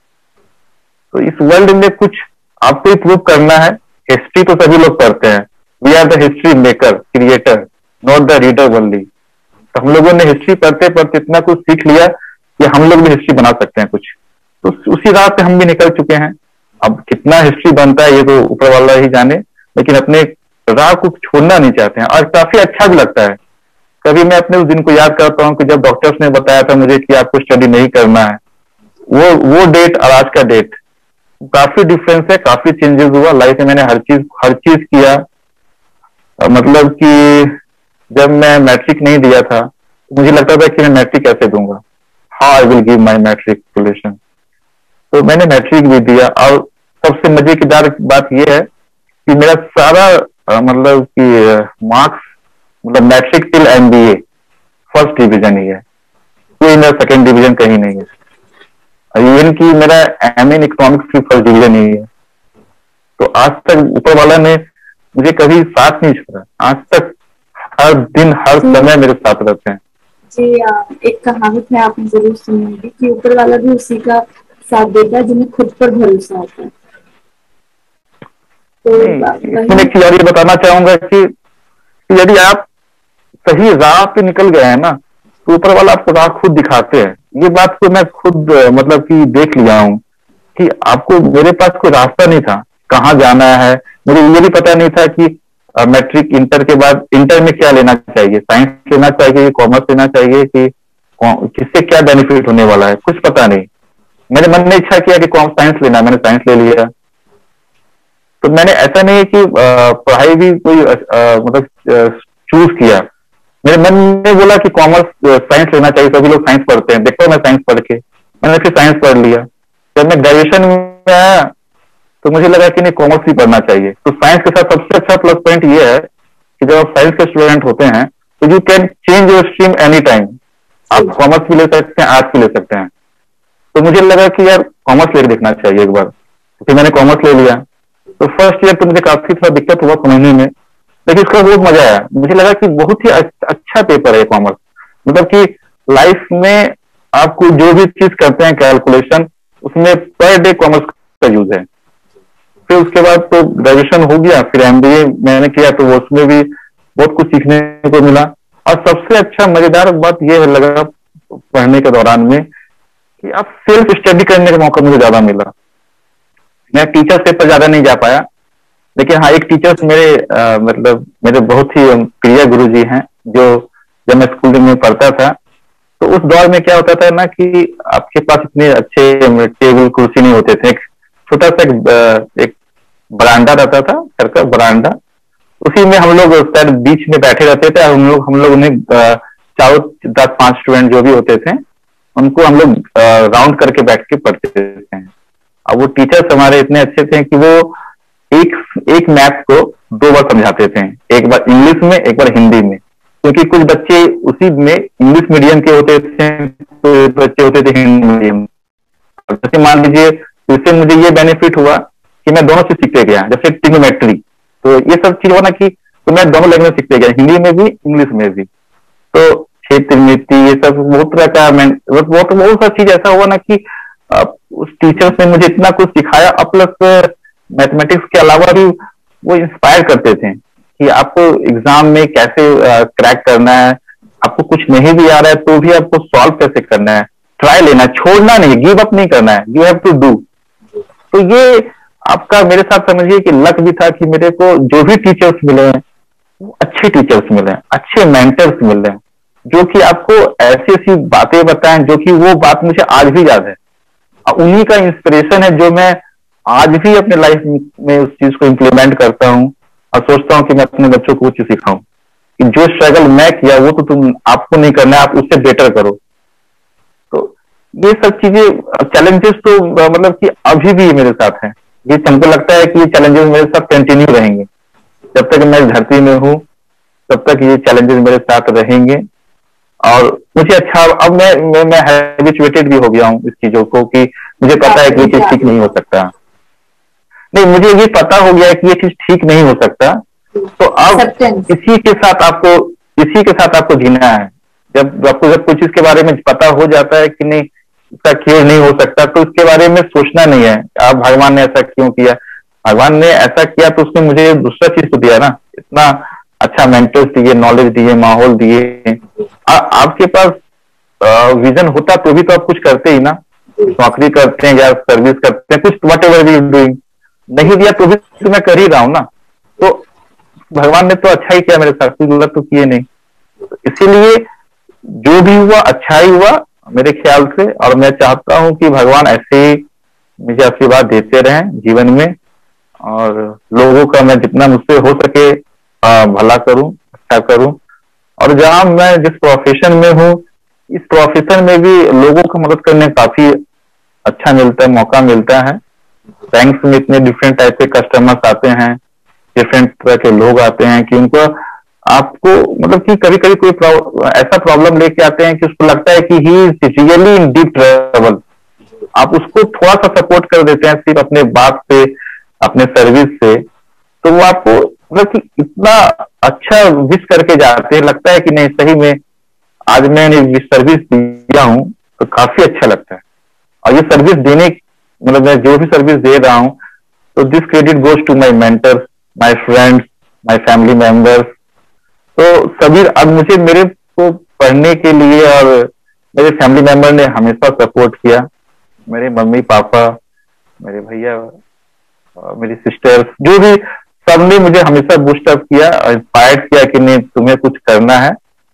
तो इस वर्ल्ड में कुछ आपको ही प्रूव करना है। हिस्ट्री तो सभी लोग पढ़ते हैं, we are the history maker, creator, not the reader only. तो हम लोगों ने हिस्ट्री पढ़ते पढ़ते इतना कुछ सीख लिया कि हम लोग भी हिस्ट्री बना सकते हैं कुछ। तो उसी राह पे हम भी निकल चुके हैं। अब कितना हिस्ट्री बनता है ये तो ऊपर वाला ही जाने, लेकिन अपने राह को छोड़ना नहीं चाहते हैं और काफी अच्छा भी लगता है। कभी मैं अपने उस दिन को याद करता हूँ कि जब डॉक्टर्स ने बताया था मुझे कि आपको स्टडी नहीं करना है, वो डेट और आज का डेट काफी डिफरेंस है, काफी चेंजेस हुआ लाइफ में। मैंने हर चीज किया। मतलब कि जब मैं मैट्रिक नहीं दिया था, मुझे लगता था कि मैं मैट्रिक कैसे दूंगा, how I will give my matriculation. तो मैंने मैट्रिक भी दिया, और सबसे मजेदार बात यह है कि मेरा सारा मतलब कि मार्क्स, मतलब matric till MBA first division ही है, कोई मेरा सेकंड डिवीजन कहीं नहीं है। इवन कि मेरा एमए इन इकोनॉमिक्स की फर्स्ट डिवीजन ही है। तो आज तक ऊपर वाला ने मुझे कभी साथ नहीं छोड़ा, आज तक हर दिन हर समय मेरे साथ रहते हैं। जी, एक कहावत है, आपने जरूर सुनी होगी कि ऊपर वाला भी उसी का साथ देता है जिन्हें खुद पर भरोसा होता है। तो इसमें एक चीज ये बताना चाहूंगा कि यदि आप सही राह पे निकल गए हैं ना, तो ऊपर वाला आपको राह खुद दिखाते हैं। ये बात को मैं खुद मतलब कि देख लिया हूँ कि आपको, मेरे पास कोई रास्ता नहीं था कहाँ जाना है। मुझे ये भी पता नहीं था कि मैट्रिक इंटर के बाद इंटर में क्या लेना चाहिए, साइंस लेना चाहिए, कॉमर्स लेना चाहिए, कि किससे क्या बेनिफिट होने वाला है, कुछ पता नहीं। मेरे मन ने इच्छा किया कि कौन साइंस लेना, मैंने साइंस ले लिया। तो मैंने ऐसा नहीं है कि पढ़ाई भी कोई मतलब चूज किया। मेरे मन ने बोला कि कॉमर्स साइंस लेना चाहिए, सभी लोग साइंस पढ़ते हैं, देखो मैं साइंस पढ़ के, मैंने फिर साइंस पढ़ लिया। जब मैं ग्रेजुएशन में आया तो मुझे लगा कि नहीं, कॉमर्स ही पढ़ना चाहिए। तो साइंस के साथ सबसे अच्छा प्लस पॉइंट ये है कि जब आप साइंस के स्टूडेंट होते हैं तो you can change your stream any time. आप कॉमर्स भी ले सकते हैं, आर्ट्स भी ले सकते हैं। तो मुझे लगा कि यार कॉमर्स लेकर देखना चाहिए एक बार, तो फिर मैंने कॉमर्स ले लिया। तो फर्स्ट ईयर तो मुझे काफी थोड़ा दिक्कत हुआ समझने में, लेकिन इसका बहुत मजा आया। मुझे लगा कि बहुत ही अच्छा पेपर है कॉमर्स। मतलब कि लाइफ में आपको जो भी चीज करते हैं कैलकुलेशन, उसमें पर डे कॉमर्स का यूज है। फिर उसके बाद तो ग्रेजुएशन हो गया, फिर एमबीए मैंने किया, तो उसमें भी बहुत कुछ सीखने को मिला। और सबसे अच्छा मजेदार बात यह लगा पढ़ने के दौरान में कि आप सेल्फ स्टडी करने का मौका मुझे ज्यादा मिला। मैं टीचर से पर ज्यादा नहीं जा पाया, लेकिन हाँ, एक टीचर्स मेरे मतलब मेरे बहुत ही प्रिय गुरुजी हैं, जो जब मैं स्कूल में पढ़ता था तो उस दौर में क्या होता था ना कि आपके पास इतने अच्छे टेबल कुर्सी नहीं होते थे। एक छोटा सा एक बरांडा रहता था, घर का बरांडा, उसी में हम लोग शायद बीच में बैठे रहते थे। हम लोग उन्हें चारों 10-5 स्टूडेंट जो भी होते थे, उनको हम लोग राउंड करके बैठ के पढ़ते थे। अब वो टीचर्स हमारे इतने अच्छे थे कि वो एक मैथ को 2 बार समझाते थे, एक बार इंग्लिश में, एक बार हिंदी में। क्योंकि कुछ बच्चे उसी में इंग्लिश मीडियम के होते थे, तो बच्चे होते थे हिंदी मीडियम। जैसे मान लीजिए, इससे मुझे ये बेनिफिट हुआ कि मैं दोनों से सीखते गया। जैसे ट्रिग्नोमेट्री, तो ये सब चीज हुआ ना कि तो मैं दोनों लैंग्वेज सीखते गया, हिंदी में भी इंग्लिश में भी। तो क्षेत्र नीति, ये सब बहुत तरह का बहुत सा चीज ऐसा हुआ ना कि उस टीचर्स ने मुझे इतना कुछ सिखाया। और प्लस मैथमेटिक्स के अलावा भी वो इंस्पायर करते थे कि आपको एग्जाम में कैसे क्रैक करना है, आपको कुछ नहीं भी आ रहा है तो भी आपको सॉल्व कैसे करना है, ट्राई लेना, छोड़ना नहीं, गिव अप नहीं करना है, यू हैव टू डू। तो ये आपका मेरे साथ समझिए कि लक भी था कि मेरे को जो भी टीचर्स मिले हैं वो अच्छे टीचर्स मिले, अच्छे मेंटर्स मिले, जो कि आपको ऐसी ऐसी बातें बताएं जो कि वो बात मुझे आज भी याद है। उन्हीं का इंस्पिरेशन है जो मैं आज भी अपने लाइफ में उस चीज को इम्प्लीमेंट करता हूँ और सोचता हूँ कि मैं अपने बच्चों को वो चीज सिखाऊं कि जो स्ट्रगल मैं किया वो तो तुम आपको नहीं करना है, आप उससे बेटर करो। तो ये सब चीजें चैलेंजेस तो मतलब कि अभी भी मेरे साथ है। ये हमको लगता है कि ये चैलेंजेस मेरे साथ कंटिन्यू रहेंगे जब तक मैं धरती में हूँ, तब तक ये चैलेंजेस मेरे साथ रहेंगे। और मुझे अच्छा, अब मैं हैबिचुएटेड भी हो गया हूँ इस चीजों को कि मुझे पता है कि ये चीज ठीक नहीं हो सकता। नहीं, मुझे ये पता हो गया है कि ये चीज ठीक नहीं हो सकता। तो अब इसी के साथ आपको जीना है। जब आपको कोई चीज के बारे में पता हो जाता है कि नहीं, इसका क्यों नहीं हो सकता, तो इसके बारे में सोचना नहीं है आप भगवान ने ऐसा क्यों किया। भगवान ने ऐसा किया तो उसने मुझे दूसरा चीज तो दिया ना, इतना अच्छा मेंटर्स दिए, नॉलेज दिए, माहौल दिए। आपके पास विजन होता तो भी तो आप कुछ करते ही ना, नौकरी करते हैं या सर्विस करते हैं, कुछ वट एवर वी डूइंग। नहीं दिया तो भी तो मैं कर ही रहा हूं ना। तो भगवान ने तो अच्छा ही किया मेरे साथ, कोई गलत तो किए नहीं। इसीलिए जो भी हुआ अच्छा ही हुआ मेरे ख्याल से। और मैं चाहता हूं कि भगवान ऐसे मुझे आशीर्वाद देते रहें जीवन में, और लोगों का मैं जितना मुझसे हो सके भला करूं, अच्छा करूं। और जहां मैं जिस प्रोफेशन में हूँ, इस प्रोफेशन में भी लोगों को मदद करने काफी अच्छा मिलता है, मौका मिलता है। बैंक्स में इतने डिफरेंट टाइप के कस्टमर्स आते हैं, डिफरेंट तरह के लोग आते हैं कि उनको आपको मतलब कि कभी कभी कोई ऐसा प्रॉब्लम लेके आते हैं कि उसको लगता है कि he is really in deep trouble. आप उसको थोड़ा सा सपोर्ट कर देते हैं सिर्फ अपने बात से, अपने सर्विस से, तो वो आपको मतलब कि इतना अच्छा विश करके जाते हैं, लगता है कि नहीं सही में आज मैंने सर्विस दिया हूँ तो काफी अच्छा लगता है। और ये सर्विस देने मतलब मैं जो भी सर्विस दे रहा हूँ, तो this credit goes to my mentors, my friends, my family members. तो सभी अब मुझे मेरे को पढ़ने के लिए और मेरे फैमिली मेंबर ने हमेशा सपोर्ट किया। मेरे मम्मी पापा, मेरे भैया, मेरी सिस्टर्स, जो भी, सबने मुझे हमेशा बूस्ट अप किया और इंस्पायर किया कि नहीं तुम्हें कुछ करना है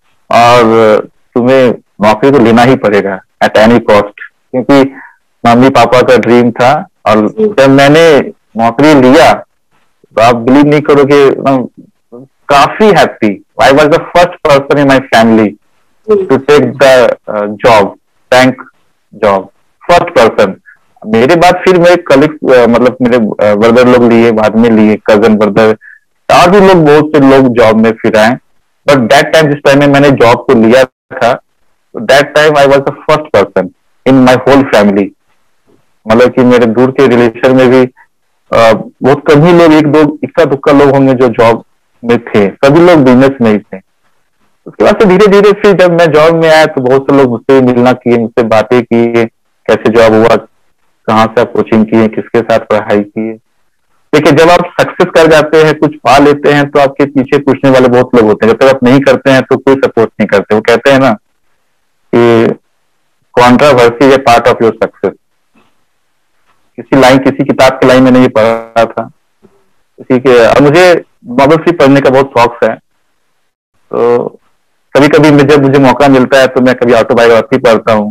और तुम्हें नौकरी तो लेना ही पड़ेगा एट एनी कॉस्ट। क्योंकि मम्मी पापा का ड्रीम था, और जब मैंने नौकरी लिया तो आप बिलीव नहीं करोगे, काफी happy. I was the first person in my family to take the job, bank job, first person. मेरे बाद फिर मेरे कलीग मतलब मेरे ब्रदर लोग लिए, बाद में लिए कजन ब्रदर, और भी लोग, बहुत से लोग जॉब में फिर आए। बट दैट टाइम, जिस टाइम में मैंने जॉब को लिया था, that time I was the first person in my whole family. मतलब कि मेरे दूर के रिलेशन में भी बहुत कम ही लोग, एक दो इक्का दुक्का लोग होंगे जो जॉब में थे, सभी लोग बिजनेस में ही थे। उसके बाद से धीरे धीरे फिर जब मैं जॉब में आया तो बहुत से लोग मुझसे मिलना किए, मुझसे बातें की, कैसे जॉब हुआ, कहाँ से आप कोचिंग किए, किसके साथ पढ़ाई किए। देखिए जब आप सक्सेस कर जाते हैं, कुछ पा लेते हैं, तो आपके पीछे पूछने वाले बहुत लोग होते हैं। जब तक आप नहीं करते हैं तो कोई सपोर्ट नहीं करते। वो कहते हैं ना कि कॉन्ट्रावर्सी है पार्ट ऑफ योर सक्सेस। किसी किताब की लाइन मैंने ये पढ़ा था, किसी के, और मुझे नॉवेल्स भी पढ़ने का बहुत शौक है। तो कभी कभी जब मुझे मौका मिलता है तो मैं कभी ऑटोबायोग्राफी पढ़ता हूँ,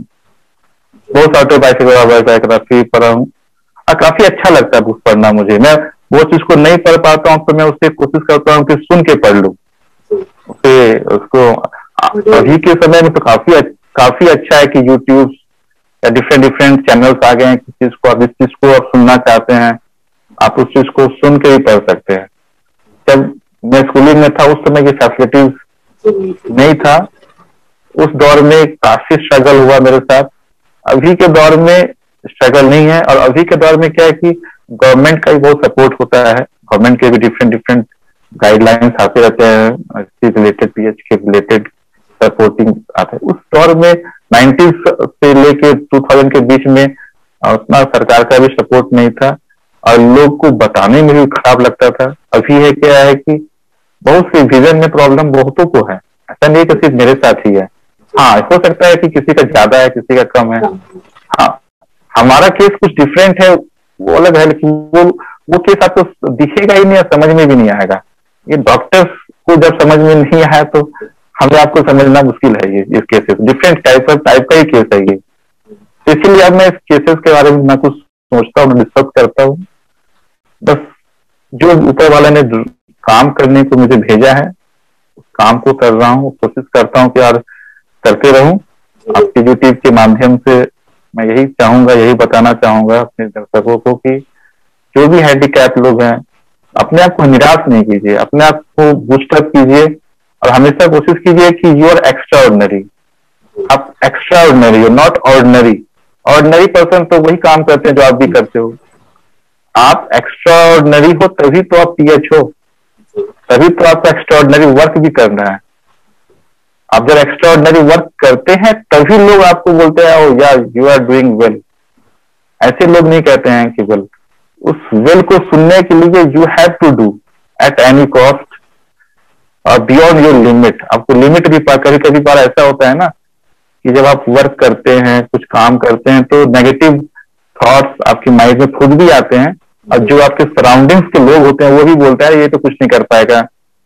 बहुत ऑटोबायोग्राफी पढ़ा हूँ, और काफी अच्छा लगता है बुक पढ़ना मुझे। मैं वो चीज को नहीं पढ़ पाता हूँ तो मैं उससे कोशिश करता हूँ कि सुन के पढ़ लूँ उसे, उसको। अभी के समय में तो काफी अच्छा है कि यूट्यूब या डिफरेंट चैनल्स आ गए हैं। किस चीज को आप, इस चीज को आप सुनना चाहते हैं, आप उस चीज को सुन के ही पढ़ सकते हैं। जब मैं स्कूलिंग में था उस समय ये फैसिलिटीज नहीं था, उस दौर में काफी स्ट्रगल हुआ मेरे साथ। अभी के दौर में स्ट्रगल नहीं है, और अभी के दौर में क्या है कि गवर्नमेंट का भी बहुत सपोर्ट होता है। गवर्नमेंट के भी डिफरेंट गाइडलाइंस आते रहते हैं, रिलेटेड पीएच के रिलेटेड सपोर्टिंग आते हैं। उस दौर में 90s से लेके 2000 के बीच में उतना सरकार का भी सपोर्ट नहीं था, और लोग को बताने में भी खराब लगता था। अभी है क्या है कि बहुत सी विजन में प्रॉब्लम बहुतों को है, ऐसा नहीं कि सिर्फ मेरे साथ ही है। हाँ, हो सकता है कि किसी का ज्यादा है, किसी का कम है। हाँ, हमारा केस कुछ डिफरेंट है, वो अलग है, लेकिन वो केस आपको दिखेगा ही नहीं और समझ में भी नहीं आएगा। ये डॉक्टर्स को जब समझ में नहीं आया तो हमें आपको समझना मुश्किल है। ये केसेस डिफरेंट टाइप का ही केस है ये। इसलिए अब मैं इस केसेस के बारे में ना कुछ सोचता हूँ, डिस्कस करता हूँ। बस जो ऊपर वाले ने काम करने को मुझे भेजा है, उस काम को कर रहा हूँ, कोशिश करता हूँ कि यार करते रहूं। आपके यूट्यूब के माध्यम से मैं यही चाहूंगा, यही बताना चाहूंगा अपने दर्शकों को कि जो भी हैंडीकैप लोग हैं, अपने आप को निराश नहीं कीजिए, अपने आप को बूस्टअप कीजिए, और हमेशा कोशिश कीजिए कि यू आर एक्स्ट्रा ऑर्डिनरी। आप एक्स्ट्रा ऑर्डिनरी हो, नॉट ऑर्डिनरी। ऑर्डिनरी पर्सन तो वही काम करते हैं जो आप भी करते हो। आप एक्स्ट्रा ऑर्डिनरी हो तभी तो आप पीएच हो, तभी तो आपको एक्स्ट्रा ऑर्डिनरी वर्क भी करना है। आप जब एक्स्ट्रा ऑर्डिनरी वर्क करते हैं तभी लोग आपको बोलते हैं ओ यार यू आर डूइंग वेल। ऐसे लोग नहीं कहते हैं कि वेल। उस वेल को सुनने के लिए you have to do at any cost और बियॉन्ड योर लिमिट। आपको लिमिट भी कभी कभी बार ऐसा होता है ना कि जब आप वर्क करते हैं, कुछ काम करते हैं, तो नेगेटिव थॉट्स आपके माइंड में खुद भी आते हैं, और जो आपके सराउंडिंग्स के लोग होते हैं वो भी बोलता है ये तो कुछ नहीं कर पाएगा,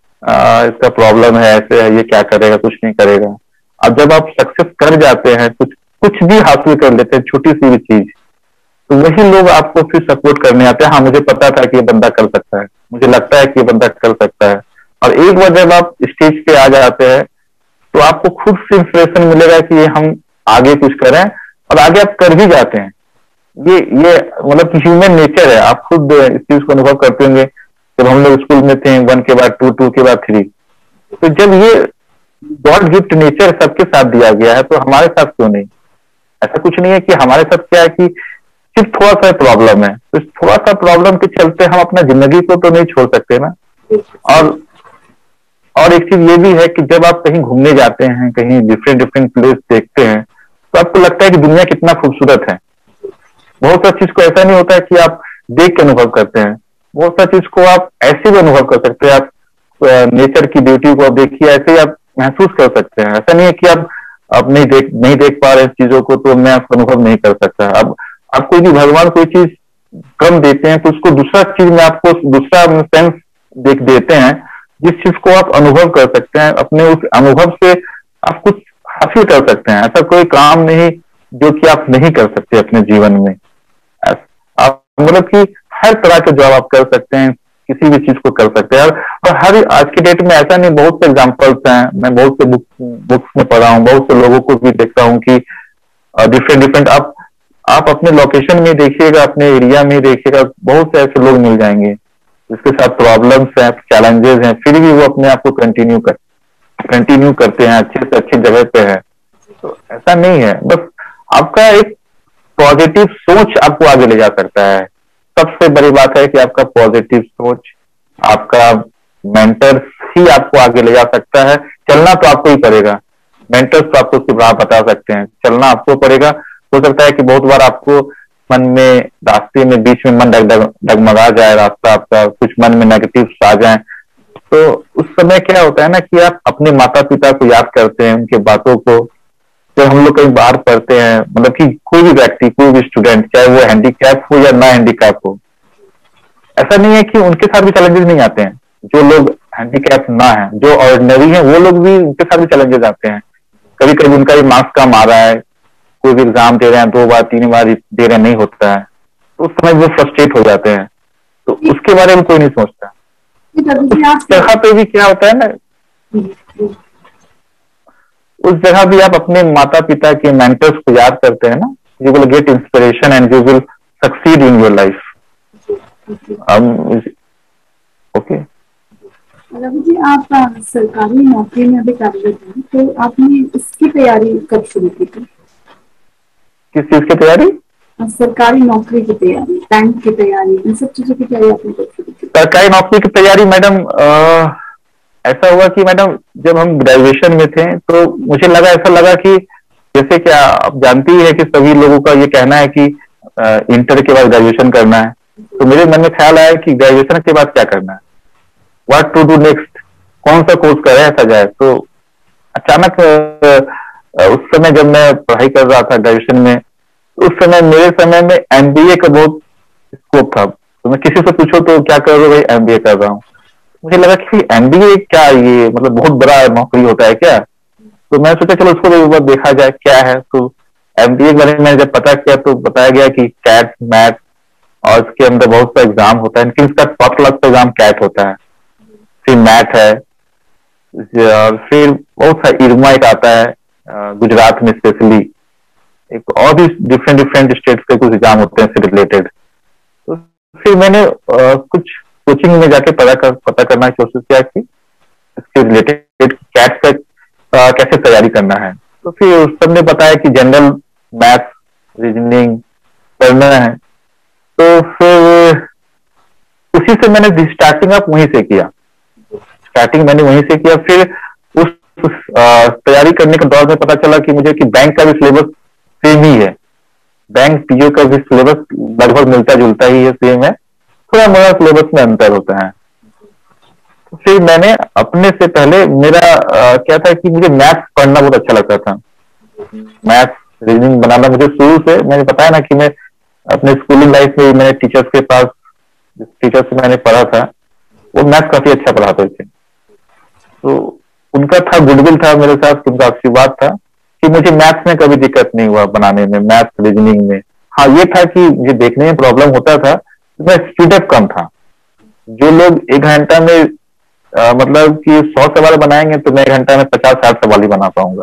इसका प्रॉब्लम है, ऐसे है, ये क्या करेगा, कुछ नहीं करेगा। अब जब आप सक्सेस कर जाते हैं, कुछ भी हासिल कर लेते हैं, छोटी सी भी चीज, तो वही लोग आपको फिर सपोर्ट करने आते हैं, हाँ मुझे पता था कि ये बंदा कर सकता है, मुझे लगता है कि ये बंदा कर सकता है। और एक बार जब आप स्टेज पे आ जाते हैं तो आपको खुद से इंस्पिरेशन मिलेगा कि हम आगे कुछ करें, और आगे आप कर भी जाते हैं। ये मतलब कि ह्यूमन नेचर है, आप खुद इस चीज को अनुभव करते होंगे। जब हम लोग स्कूल में थे 1 के बाद 2, 2 के बाद 3, तो जब ये गॉड गिफ्ट नेचर सबके साथ दिया गया है तो हमारे साथ क्यों नहीं? ऐसा कुछ नहीं है कि हमारे साथ क्या है कि सिर्फ थोड़ा सा प्रॉब्लम है, तो थोड़ा सा प्रॉब्लम के चलते हम अपना जिंदगी को तो नहीं छोड़ सकते ना। और एक चीज ये भी है कि जब आप कहीं घूमने जाते हैं, कहीं डिफरेंट डिफरेंट प्लेस देखते हैं, तो आपको लगता है कि दुनिया कितना खूबसूरत है। बहुत सा चीज को ऐसा नहीं होता है कि आप देख के अनुभव करते हैं, बहुत सा चीज को आप ऐसे भी अनुभव कर सकते हैं। आप नेचर की ब्यूटी को आप देखिए, ऐसे ही आप महसूस कर सकते हैं। ऐसा नहीं है कि आप नहीं देख पा रहे हैं चीजों को तो मैं आपको अनुभव नहीं कर सकता। अब आपको भी भगवान कोई चीज कम देते हैं तो उसको दूसरा चीज में आपको दूसरा सेंस देख देते हैं, जिस चीज को आप अनुभव कर सकते हैं। अपने उस अनुभव से आप कुछ हासिल कर सकते हैं। ऐसा कोई काम नहीं जो कि आप नहीं कर सकते अपने जीवन में। आप मतलब कि हर तरह के जॉब आप कर सकते हैं, किसी भी चीज को कर सकते हैं। और हर आज के डेट में ऐसा नहीं, बहुत से एग्जांपल्स हैं, मैं बहुत से बुक्स में पढ़ा हूँ, बहुत से लोगों को भी देखता हूँ कि डिफरेंट डिफरेंट आप अपने लोकेशन में देखिएगा, अपने एरिया में देखिएगा, बहुत से ऐसे लोग मिल जाएंगे जिसके साथ प्रॉब्लम्स हैं, चैलेंजेस हैं, फिर भी वो अपने आप को कंटिन्यू करते हैं, अच्छे से अच्छी जगह पे है। तो ऐसा नहीं है, बस आपका एक पॉजिटिव सोच आपको आगे ले जा सकता है। सबसे बड़ी बात है कि आपका पॉजिटिव सोच, आपका मेंटर ही आपको आगे ले जा सकता है। चलना तो आपको ही पड़ेगा, मेंटर्स तो आपको उसकी राह बता सकते हैं, चलना आपको पड़ेगा। हो सकता है कि बहुत बार आपको मन में रास्ते में बीच में मन डगमगा जाए, रास्ता आपका कुछ मन में नेगेटिव आ जाए, तो उस समय क्या होता है ना कि आप अपने माता पिता को याद करते हैं, उनके बातों को। तो हम लोग कई बार पढ़ते हैं, मतलब कि कोई भी व्यक्ति, कोई भी स्टूडेंट, चाहे वो हैंडीकैप हो या ना हैंडीकैप हो, ऐसा नहीं है कि उनके साथ भी चैलेंजेस नहीं आते हैं। जो लोग हैंडीकैप ना है, जो ऑर्डिनरी है, वो लोग भी, उनके साथ भी चैलेंजेस आते हैं। कभी कभी उनका भी मार्क्स कम आ रहा है, कोई भी एग्जाम दे रहे हैं, 2 बार 3 बार दे रहे नहीं होता है, तो उस समय वो फ्रस्ट्रेट हो जाते हैं। तो उसके बारे में कोई नहीं सोचता। उस जगह पे भी क्या होता है ना, उस जगह भी आप अपने माता पिता के मेंटर्स को याद करते हैं ना, you will get inspiration and you will succeed in your life. Okay Ravi ji, आप सरकारी नौकरी में अभी कार्यरत हैं, तो आपने इसकी तैयारी कब शुरू की थी? किस चीज की तैयारी? सरकारी नौकरी की तैयारी, बैंक की तैयारी, इन सब चीजों की तैयारी आपने कब शुरू की? सरकारी नौकरी की तैयारी मैडम, ऐसा हुआ कि मैडम जब हम ग्रेजुएशन में थे तो मुझे ऐसा लगा कि जैसे क्या आप जानती है कि सभी लोगों का ये कहना है कि इंटर के बाद ग्रेजुएशन करना है। तो मेरे मन में ख्याल आया कि ग्रेजुएशन के बाद क्या करना है, व्हाट टू डू नेक्स्ट, कौन सा कोर्स करें ऐसा जाए। तो अचानक उस समय जब मैं पढ़ाई कर रहा था ग्रेजुएशन में, उस समय मेरे समय में एमबीए का बहुत स्कोप था। तो मैं किसी से पूछो तो क्या कर रहे हो भाई, एमबीए कर रहा हूँ। मुझे लगा कि एमबीए क्या, ये मतलब बहुत बड़ा नौकरी होता है क्या? तो मैं सोचा चलो उसको भी देखा जाए क्या है। तो एमबीए के बारे में मैंने जब पता किया तो बताया गया कि कैट, मैथ, और इसके अंदर बहुत सा एग्जाम होता है, लेकिन इसका टॉप क्लास का एग्जाम कैट होता है, फिर मैथ है, और फिर बहुत सा इरमा एक आता है गुजरात में स्पेशली, एक और भी डिफरेंट डिफरेंट स्टेट्स के कुछ एग्जाम होते हैं इससे रिलेटेड। तो फिर मैंने कुछ कोचिंग में जाके पता करना की कोशिश किया कि इसके रिलेटेड कैट का कैसे तैयारी करना है। तो फिर उस सबने बताया कि जनरल मैथ, रीजनिंग करना है। तो फिर उसी से मैंने स्टार्टिंग अप वहीं से किया, स्टार्टिंग मैंने वहीं से किया। फिर उस तैयारी करने के दौर में पता चला कि मुझे कि बैंक का भी सिलेबस सेम ही है, बैंक पीओ का भी सिलेबस लगभग मिलता जुलता ही है, सेम है, थोड़ा मोड़ा सिलेबस में अंतर होता है। तो फिर मैंने अपने से पहले मेरा क्या था कि मुझे मैथ पढ़ना बहुत अच्छा लगता था, मैथ रीजनिंग बनाना मुझे शुरू से, मैंने बताया ना कि मैं अपने स्कूलिंग लाइफ में मैंने टीचर्स के पास, जिस टीचर से मैंने पढ़ा था वो मैथ काफी अच्छा पढ़ाते थे। तो उनका था गुडविल था मेरे साथ, उनका आशीर्वाद था कि मुझे मैथ्स में कभी दिक्कत नहीं हुआ बनाने में, मैथ रीजनिंग में। हाँ ये था कि मुझे देखने में प्रॉब्लम होता था, मैं स्पीड अप कम था। जो लोग 1 घंटा में मतलब कि 100 सवाल बनाएंगे तो मैं 1 घंटा में 50-60 सवाल ही बना पाऊंगा।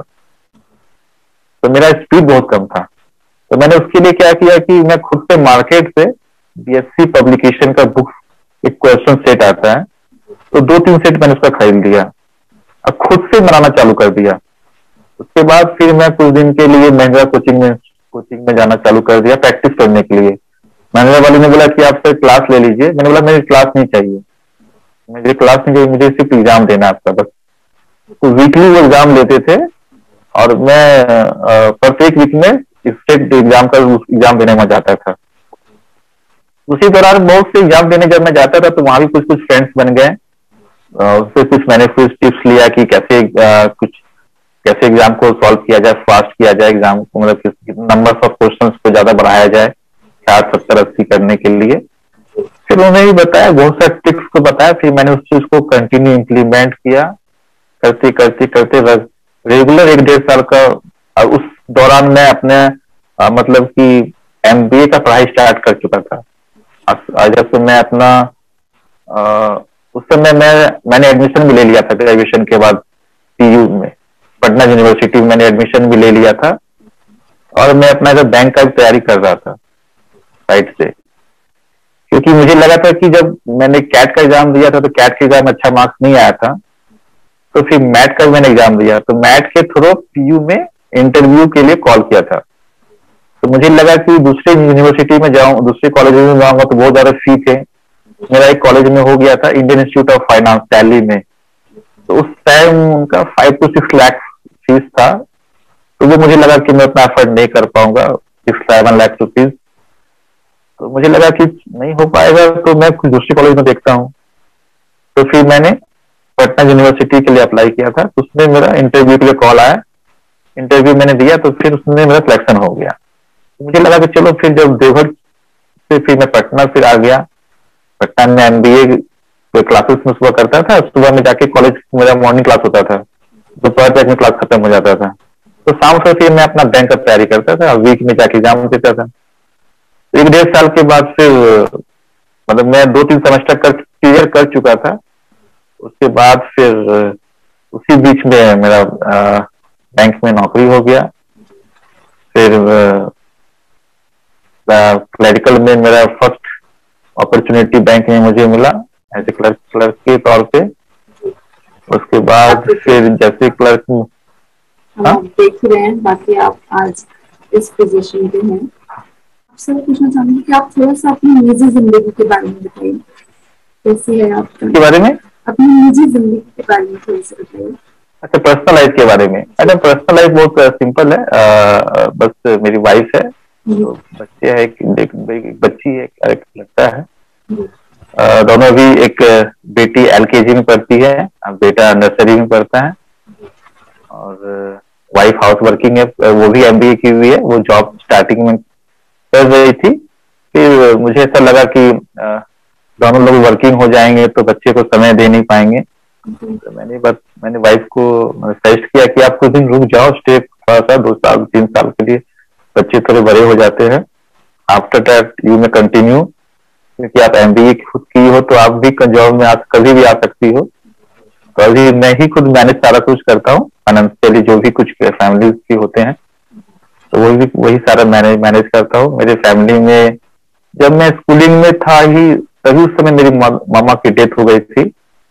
तो मेरा स्पीड बहुत कम था। तो मैंने उसके लिए क्या किया कि मैं खुद से मार्केट से बीएससी पब्लिकेशन का बुक, एक क्वेश्चन सेट आता है, तो 2-3 सेट मैंने उसका खरीद लिया और खुद से बनाना चालू कर दिया। उसके बाद फिर मैं कुछ दिन के लिए महिंद्रा कोचिंग में जाना चालू कर दिया प्रैक्टिस करने के लिए। महिंद्रा वाली ने बोला कि आप सर क्लास ले लीजिए। मैंने बोला मेरी क्लास नहीं चाहिए, मुझे क्लास नहीं चाहिए, मुझे सिर्फ एग्जाम देना आपका बस। तो वीकली वो एग्जाम लेते थे और मैं प्रत्येक वीक में स्टेट एग्जाम का एग्जाम देने में जाता था। उसी दौरान बहुत से एग्जाम देने जब मैं जाता था तो वहां भी कुछ कुछ फ्रेंड्स बन गए। उससे कुछ मैंने कुछ टिप्स लिया कि कैसे एग्जाम को सॉल्व किया जाए, फास्ट किया जाए एग्जाम को, मतलब नंबर ऑफ क्वेश्चंस को ज्यादा बढ़ाया जाए 60, 70, 80 करने के लिए। फिर उन्होंने ही बताया, बहुत सारे टिप्स को बताया, फिर मैंने उस चीज को कंटिन्यू इम्प्लीमेंट किया, करते करते करते रेगुलर 1-1.5 साल का। उस दौरान मैं अपने मतलब कि एमबीए का पढ़ाई स्टार्ट कर चुका था। जब से मैं अपना उस समय मैंने एडमिशन भी ले लिया था ग्रेजुएशन के बाद पीयू में, पटना यूनिवर्सिटी में मैंने एडमिशन भी ले लिया था और मैं अपना जब बैंक का भी तैयारी कर रहा था साइड से, क्योंकि मुझे लगा था कि जब मैंने कैट का एग्जाम दिया था तो कैट के एग्जाम में अच्छा मार्क्स नहीं आया था, तो फिर मैट का भी मैंने एग्जाम दिया, तो मैट के थ्रू पीयू में इंटरव्यू के लिए कॉल किया था। तो मुझे लगा कि दूसरे यूनिवर्सिटी में जाऊं, दूसरे कॉलेज में जाऊंगा तो बहुत ज्यादा फी थे। मेरा एक कॉलेज में हो गया था, Indian Institute of Finance Delhi में, तो उस टाइम उनका 5 to 6 लाख फीस था। तो वो मुझे लगा कि मैं उतना एफर्ट नहीं कर पाऊंगा, 6-7 लाख रुपीज। तो मुझे लगा कि नहीं हो पाएगा, तो मैं कुछ दूसरे कॉलेज में देखता हूँ। तो फिर मैंने पटना यूनिवर्सिटी के लिए अप्लाई किया था, तो उसमें मेरा इंटरव्यू के लिए कॉल आया, इंटरव्यू मैंने दिया, तो फिर उसमें मेरा सिलेक्शन हो गया। तो मुझे लगा कि चलो, फिर जब देवघर से फिर मैं पटना फिर आ गया। पटना में एमबीए क्लासेस में सुबह करता था, सुबह में जाके कॉलेज मेरा मॉर्निंग क्लास होता था, दोपहर तक में क्लास खत्म हो जाता था। तो शाम से फिर मैं अपना बैंक का तैयारी करता था, वीक में जाके एग्जाम देता था। 1-1.5 साल के बाद फिर मतलब मैं 2-3 सेमेस्टर क्लियर कर चुका था। उसके बाद फिर उसी बीच में मेरा बैंक में नौकरी हो गया। फिर क्लरिकल में मेरा फर्स्ट अपॉर्चुनिटी बैंक में मुझे मिला एज ए क्लर्क के तौर पे। उसके बाद फिर जैसे क्लर्क हम देख रहे हैं, बाकी आप आज इस पोजीशन पे हैं। आपसे पूछना चाहूंगी कि आप थोड़ा सा अपनी निजी जिंदगी के बारे में बताइए, कैसी है आपका के बारे में, अपनी निजी जिंदगी के बारे में थोड़ा सा बताइए। अच्छा, पर्सनल लाइफ के बारे में। अच्छा, पर्सनल लाइफ बहुत सिंपल है। बस मेरी वाइफ है, तो बच्चे है, एक बच्ची है, एक लड़का है। दोनों भी, एक बेटी एलकेजी में पढ़ती है, बेटा नर्सरी में पढ़ता है, और वाइफ हाउस वर्किंग है, वो भी एमबीए की हुई है। वो जॉब स्टार्टिंग में कर रही थी, फिर मुझे ऐसा लगा कि दोनों लोग वर्किंग हो जाएंगे तो बच्चे को समय दे नहीं पाएंगे। तो मैंने वाइफ को सजेस्ट किया कि आप कुछ दिन रुक जाओ, स्टे थोड़ा सा 2 साल 3 साल के लिए, बच्चे थोड़े बड़े हो जाते हैं, after that you may continue, क्योंकि आप एमबीए खुद की हो तो आप भी जॉब में कभी भी आ सकती हो। तो अभी मैं ही खुद मैनेज सारा कुछ करता हूँ, फाइनेंशियली जो भी कुछ फैमिली के होते हैं, तो वही सारा मैनेज करता हूँ। मेरे फैमिली में जब मैं स्कूलिंग में था ही तभी उस समय मेरी मामा की डेथ हो गई थी,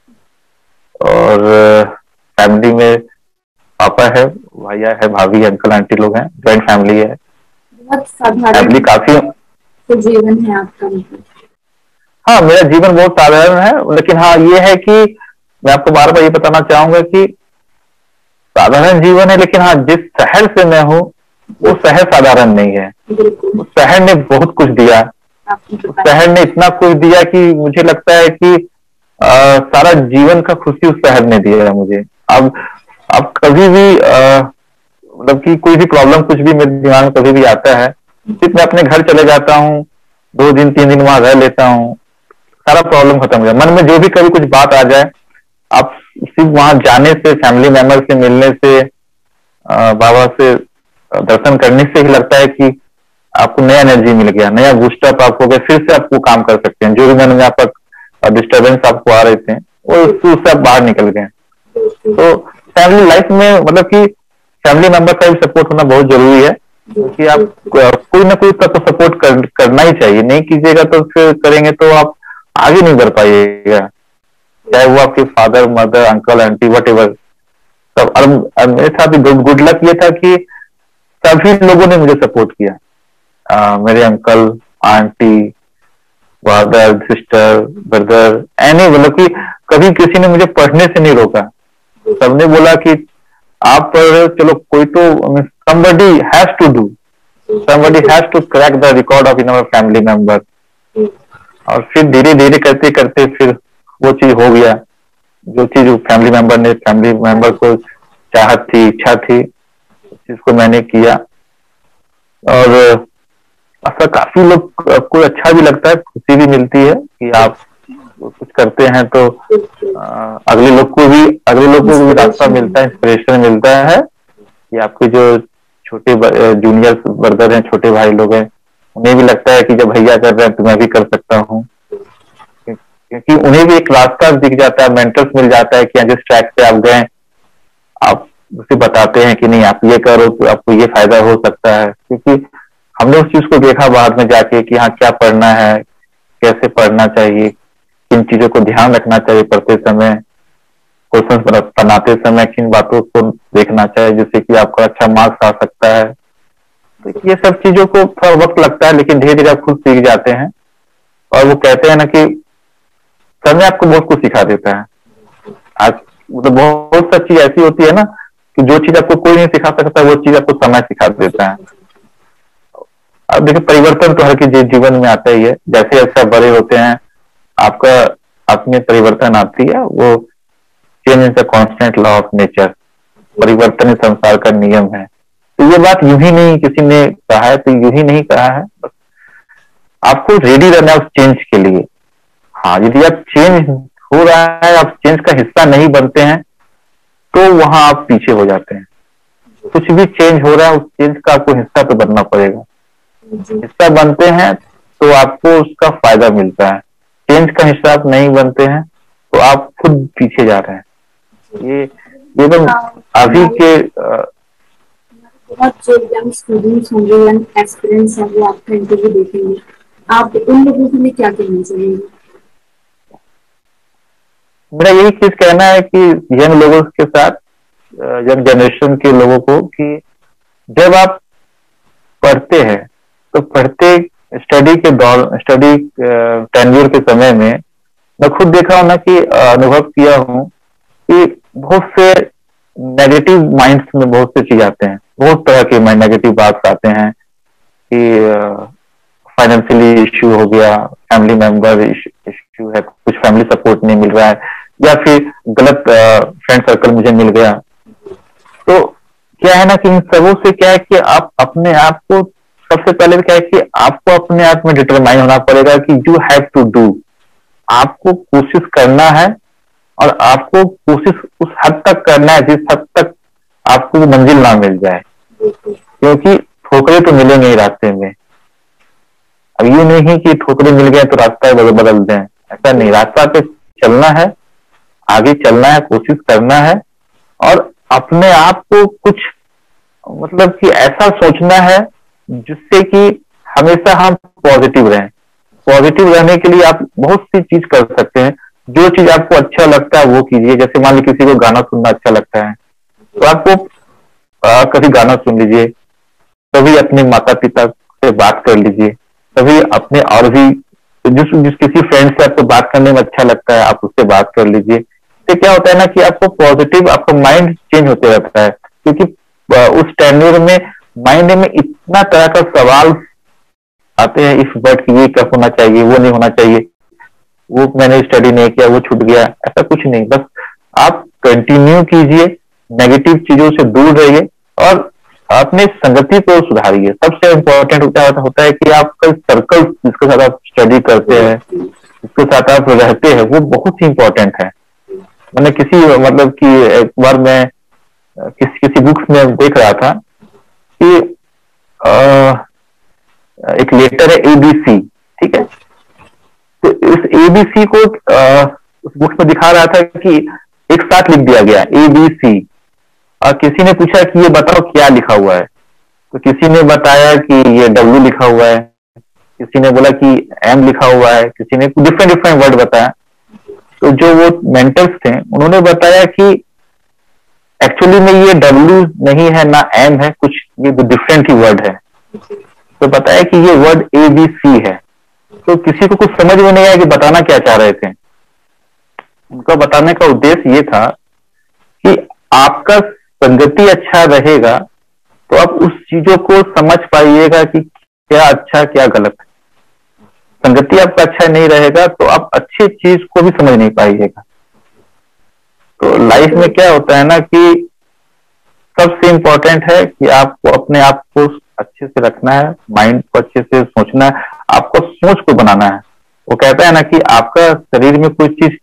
और फैमिली में पापा है, भैया है, भाभी है, अंकल आंटी लोग हैं, जॉइंट फैमिली है। बहुत साधारण फैमिली काफी जीवन है आपका। हाँ, मेरा जीवन बहुत साधारण है, लेकिन हाँ ये है कि मैं आपको बार बार ये बताना चाहूंगा कि साधारण जीवन है, लेकिन हाँ जिस शहर से मैं हूँ वो शहर साधारण नहीं है। उस शहर ने बहुत कुछ दिया, उस शहर ने इतना कुछ दिया कि मुझे लगता है कि सारा जीवन का खुशी उस शहर ने दिया है मुझे। अब कभी भी मतलब कि कोई भी प्रॉब्लम कुछ भी मेरे दिमाग में कभी भी आता है, सिर्फ मैं अपने घर चले जाता हूँ, 2 दिन 3 दिन वहां रह लेता हूँ, सारा प्रॉब्लम खत्म हो जाए। मन में जो भी कभी कुछ बात आ जाए, आप सिर्फ वहां जाने से, फैमिली मेंबर से मिलने से, बाबा से दर्शन करने से ही लगता है कि आपको नया एनर्जी मिल गया, नया बूस्टअप आपको गया, फिर से आपको काम कर सकते हैं। जो भी मैंने यहाँ पर डिस्टर्बेंस आपको आ रहे थे वो उससे आप बाहर निकल गए। तो फैमिली लाइफ में मतलब कि फैमिली मेंबर का भी सपोर्ट होना बहुत जरूरी है, क्योंकि आप कोई ना कोई सबको सपोर्ट करना ही चाहिए। नहीं कीजिएगा तो फिर करेंगे तो आप आगे नहीं बढ़ पाइएगा, चाहे वो आपके father mother uncle aunty whatever सब। और मेरे साथ गुड लक ये था कि सभी लोगों ने मुझे सपोर्ट किया। मेरे uncle aunty father sister brother any, मतलब कि कभी किसी ने मुझे पढ़ने से नहीं रोका। सबने बोला कि आप पढ़ रहे हो, चलो कोई तो somebody has to do, somebody has to crack the record of in our family member। और फिर धीरे धीरे करते करते फिर वो चीज हो गया, जो चीज फैमिली मेंबर को चाहत थी, इच्छा थी, उस चीज को मैंने किया। और ऐसा काफी लोग को अच्छा भी लगता है, खुशी भी मिलती है कि आप कुछ करते हैं तो अगले लोग को भी रास्ता मिलता है, इंस्पिरेशन मिलता है कि आपके जो छोटे जूनियर ब्रदर हैं, छोटे भाई लोग हैं, उन्हें भी लगता है कि जब भैया कर रहे हैं तो मैं भी कर सकता हूँ, क्योंकि उन्हें भी एक रास्ता दिख जाता है, मेंटर्स मिल जाता है कि जिस ट्रैक पे आप गए आप उसे बताते हैं कि नहीं आप ये करो तो आपको ये फायदा हो सकता है। क्योंकि हमने उस चीज को देखा बाद में जाके कि हाँ क्या पढ़ना है, कैसे पढ़ना चाहिए, किन चीजों को ध्यान रखना चाहिए पढ़ते समय, क्वेश्चन बनाते समय किन बातों को देखना चाहिए जिससे कि आपका अच्छा मार्क्स आ सकता है। तो ये सब चीजों को थोड़ा वक्त लगता है, लेकिन धीरे धीरे आप खुद सीख जाते हैं। और वो कहते हैं ना कि समय आपको बहुत कुछ सिखा देता है। आज मतलब बहुत सी चीज ऐसी होती है ना कि जो चीज आपको कोई नहीं सिखा सकता वो चीज आपको समय सिखा देता है। अब देखिए परिवर्तन तो हर किसी जीवन में आता ही है, जैसे जैसे आप बड़े होते हैं आपका अपने परिवर्तन आती है। वो change is the constant law of nature, परिवर्तन ही संसार का नियम है। तो ये बात यूं ही नहीं किसी ने कहा है, तो यूं ही नहीं कहा है, बस आपको रेडी रहना है उस चेंज के लिए। हाँ यदि आप चेंज हो रहा है, आप चेंज का हिस्सा नहीं बनते हैं तो वहां आप पीछे हो जाते हैं। कुछ भी चेंज हो रहा है उस चेंज का आपको हिस्सा तो बनना पड़ेगा। हिस्सा बनते हैं तो आपको उसका फायदा मिलता है, चेंज का हिस्सा आप नहीं बनते हैं तो आप खुद पीछे जा रहे हैं। ये तो अभी के बहुत जो यंग स्टूडेंट्स होंगे, यंग एक्सपीरियंस होंगे, आपका इंटरव्यू देखेंगे, आप उन लोगों के लिए क्या कहना चाहेंगे? मेरा यही चीज कहना है कि यंग लोगों के साथ, यंग जनरेशन के लोगों को, कि जब आप पढ़ते हैं तो पढ़ते स्टडी टेन्योर के समय में मैं खुद देखा हूं ना कि अनुभव किया हूं कि बहुत से नेगेटिव माइंड्स में बहुत से चीज आते हैं, बहुत तरह के नेगेटिव बात आते हैं कि फाइनेंशियली इश्यू हो गया, फैमिली मेंबर इश्यू है, कुछ फैमिली सपोर्ट नहीं मिल रहा है, या फिर गलत फ्रेंड सर्कल मुझे मिल गया। तो क्या है ना कि इन सबों से क्या है कि आप अपने आप को सबसे पहले क्या है कि आपको अपने आप में डिटरमाइन होना पड़ेगा कि यू हैव टू डू, आपको कोशिश करना है और आपको कोशिश उस हद तक करना है जिस हद तक आपको मंजिल ना मिल जाए, क्योंकि ठोकरे तो मिलेंगे ही रास्ते में। अब ये नहीं कि ठोकरे मिल गए तो रास्ता बदल दें, ऐसा नहीं, रास्ता पे चलना है, आगे चलना है, कोशिश करना है और अपने आप को कुछ मतलब कि ऐसा सोचना है जिससे कि हमेशा हम पॉजिटिव रहें। पॉजिटिव रहने के लिए आप बहुत सी चीज कर सकते हैं, जो चीज आपको अच्छा लगता है वो कीजिए। जैसे मान लीजिए किसी को गाना सुनना अच्छा लगता है तो आपको कभी गाना सुन लीजिए, कभी अपने माता पिता से बात कर लीजिए, कभी अपने और भी जिस किसी फ्रेंड से आपको बात करने में अच्छा लगता है आप उससे बात कर लीजिए। तो क्या होता है ना कि आपको पॉजिटिव, आपका माइंड चेंज होते रहता है, क्योंकि उस टेन्योर में माइंड में इतना तरह का सवाल आते हैं, इस वर्ड की ये क्या होना चाहिए, वो नहीं होना चाहिए, वो मैंने स्टडी नहीं किया, वो छूट गया, ऐसा कुछ नहीं। बस आप कंटिन्यू कीजिए, नेगेटिव चीजों से दूर रहिए और अपने संगति को सुधारिए। सबसे इम्पोर्टेंट होता है कि आपका सर्कल जिसके साथ आप स्टडी करते हैं, जिसके साथ आप रहते हैं, वो बहुत ही इम्पोर्टेंट है। मैंने मतलब कि एक बार मैं किसी बुक्स में देख रहा था कि एक लेटर है ABC, ठीक है। तो इस ABC को उस बुक में दिखा रहा था कि एक साथ लिख दिया गया ABC, और किसी ने पूछा कि ये बताओ क्या लिखा हुआ है, तो किसी ने बताया कि ये W लिखा हुआ है, किसी ने बोला कि M लिखा हुआ है, किसी ने डिफरेंट डिफरेंट वर्ड बताया। तो जो वो मेंटर्स थे उन्होंने बताया कि एक्चुअली में ये W नहीं है ना M है, कुछ ये डिफरेंट ही वर्ड है। तो बताया कि ये वर्ड ABC है। तो किसी को कुछ समझ में नहीं आया कि बताना क्या चाह रहे थे। उनका बताने का उद्देश्य ये था कि आपका संगति अच्छा रहेगा तो आप उस चीजों को समझ पाइएगा कि क्या अच्छा क्या गलत है। संगति आपका अच्छा नहीं रहेगा तो आप अच्छी चीज को भी समझ नहीं पाइएगा। तो लाइफ में क्या होता है ना कि सबसे इंपॉर्टेंट है कि आपको अपने आप को अच्छे से रखना है, माइंड को अच्छे से सोचना है, आपको सोच को बनाना है। वो कहता है ना कि आपका शरीर में कोई चीज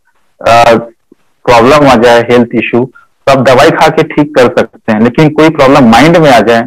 प्रॉब्लम आ जाए, हेल्थ इशू, तो आप दवाई खा के ठीक कर सकते हैं, लेकिन कोई प्रॉब्लम माइंड में आ जाए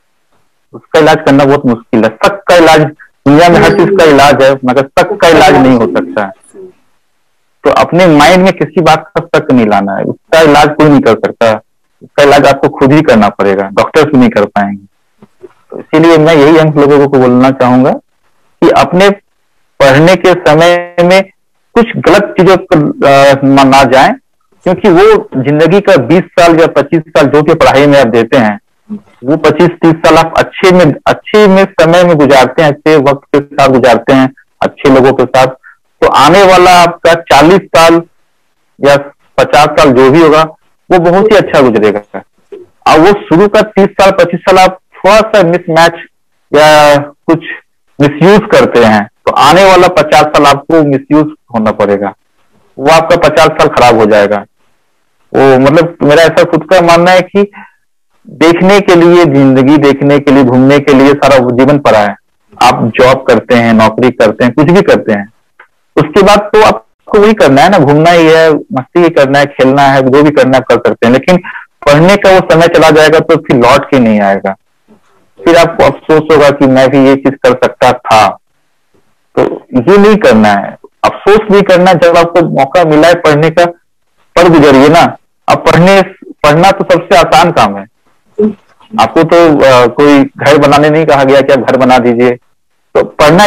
उसका इलाज करना बहुत मुश्किल है। शक का इलाज, दुनिया में हर चीज का इलाज है मगर शक का इलाज नहीं हो सकता है। तो अपने माइंड में किसी बात का शक नहीं लाना है, उसका इलाज कोई नहीं कर सकता, उसका इलाज आपको खुद ही करना पड़ेगा, डॉक्टर्स भी नहीं कर पाएंगे। तो इसीलिए मैं यही हम लोगों को बोलना चाहूंगा कि अपने पढ़ने के समय में कुछ गलत चीजों पर ना जाएं, क्योंकि वो जिंदगी का 20 साल या 25 साल जो कि पढ़ाई में आप देते हैं, वो 25-30 साल आप अच्छे में समय में गुजारते हैं, अच्छे वक्त के साथ गुजारते हैं, अच्छे लोगों के साथ। तो आने वाला आपका 40 साल या 50 साल जो भी होगा वो बहुत ही अच्छा गुजरेगा। और वो शुरू का 30 साल 25 साल आप थोड़ा सा मिसमैच या कुछ मिसयूज करते हैं तो आने वाला 50 साल आपको मिसयूज होना पड़ेगा, वो आपका 50 साल खराब हो जाएगा। वो मतलब मेरा ऐसा खुद का मानना है कि देखने के लिए, जिंदगी देखने के लिए, घूमने के लिए सारा जीवन पड़ा है। आप जॉब करते हैं, नौकरी करते हैं, कुछ भी करते हैं, उसके बाद तो आपको वही करना है ना, घूमना ही है, मस्ती ही करना है, खेलना है, जो भी करना है कर सकते हैं। लेकिन पढ़ने का वो समय चला जाएगा तो फिर लौट के नहीं आएगा, फिर आपको अफसोस होगा कि मैं भी ये चीज कर सकता था। तो ये नहीं करना है, अफसोस नहीं करना है। जब आपको मौका मिला है पढ़ने का, पढ़ गुजरिए ना। अब पढ़ना तो सबसे आसान काम है। आपको तो कोई घर बनाने नहीं कहा गया कि आप घर बना दीजिए, तो पढ़ना है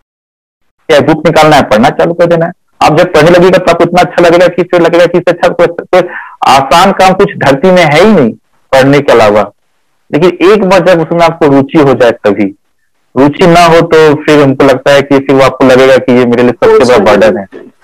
क्या, बुक निकालना है, पढ़ना चालू कर देना है। आप जब पढ़ने लगेगा तो आपको इतना अच्छा लगेगा कि फिर लगेगा कि इससे अच्छा कोई आसान काम कुछ धरती में है ही नहीं पढ़ने के अलावा। लेकिन एक बार जब उसमें आपको रुचि हो जाए, तभी, रुचि ना हो तो फिर हमको लगता है कि फिर वो आपको लगेगा कि ये मेरे लिए सबसे बड़ा बर्डन है,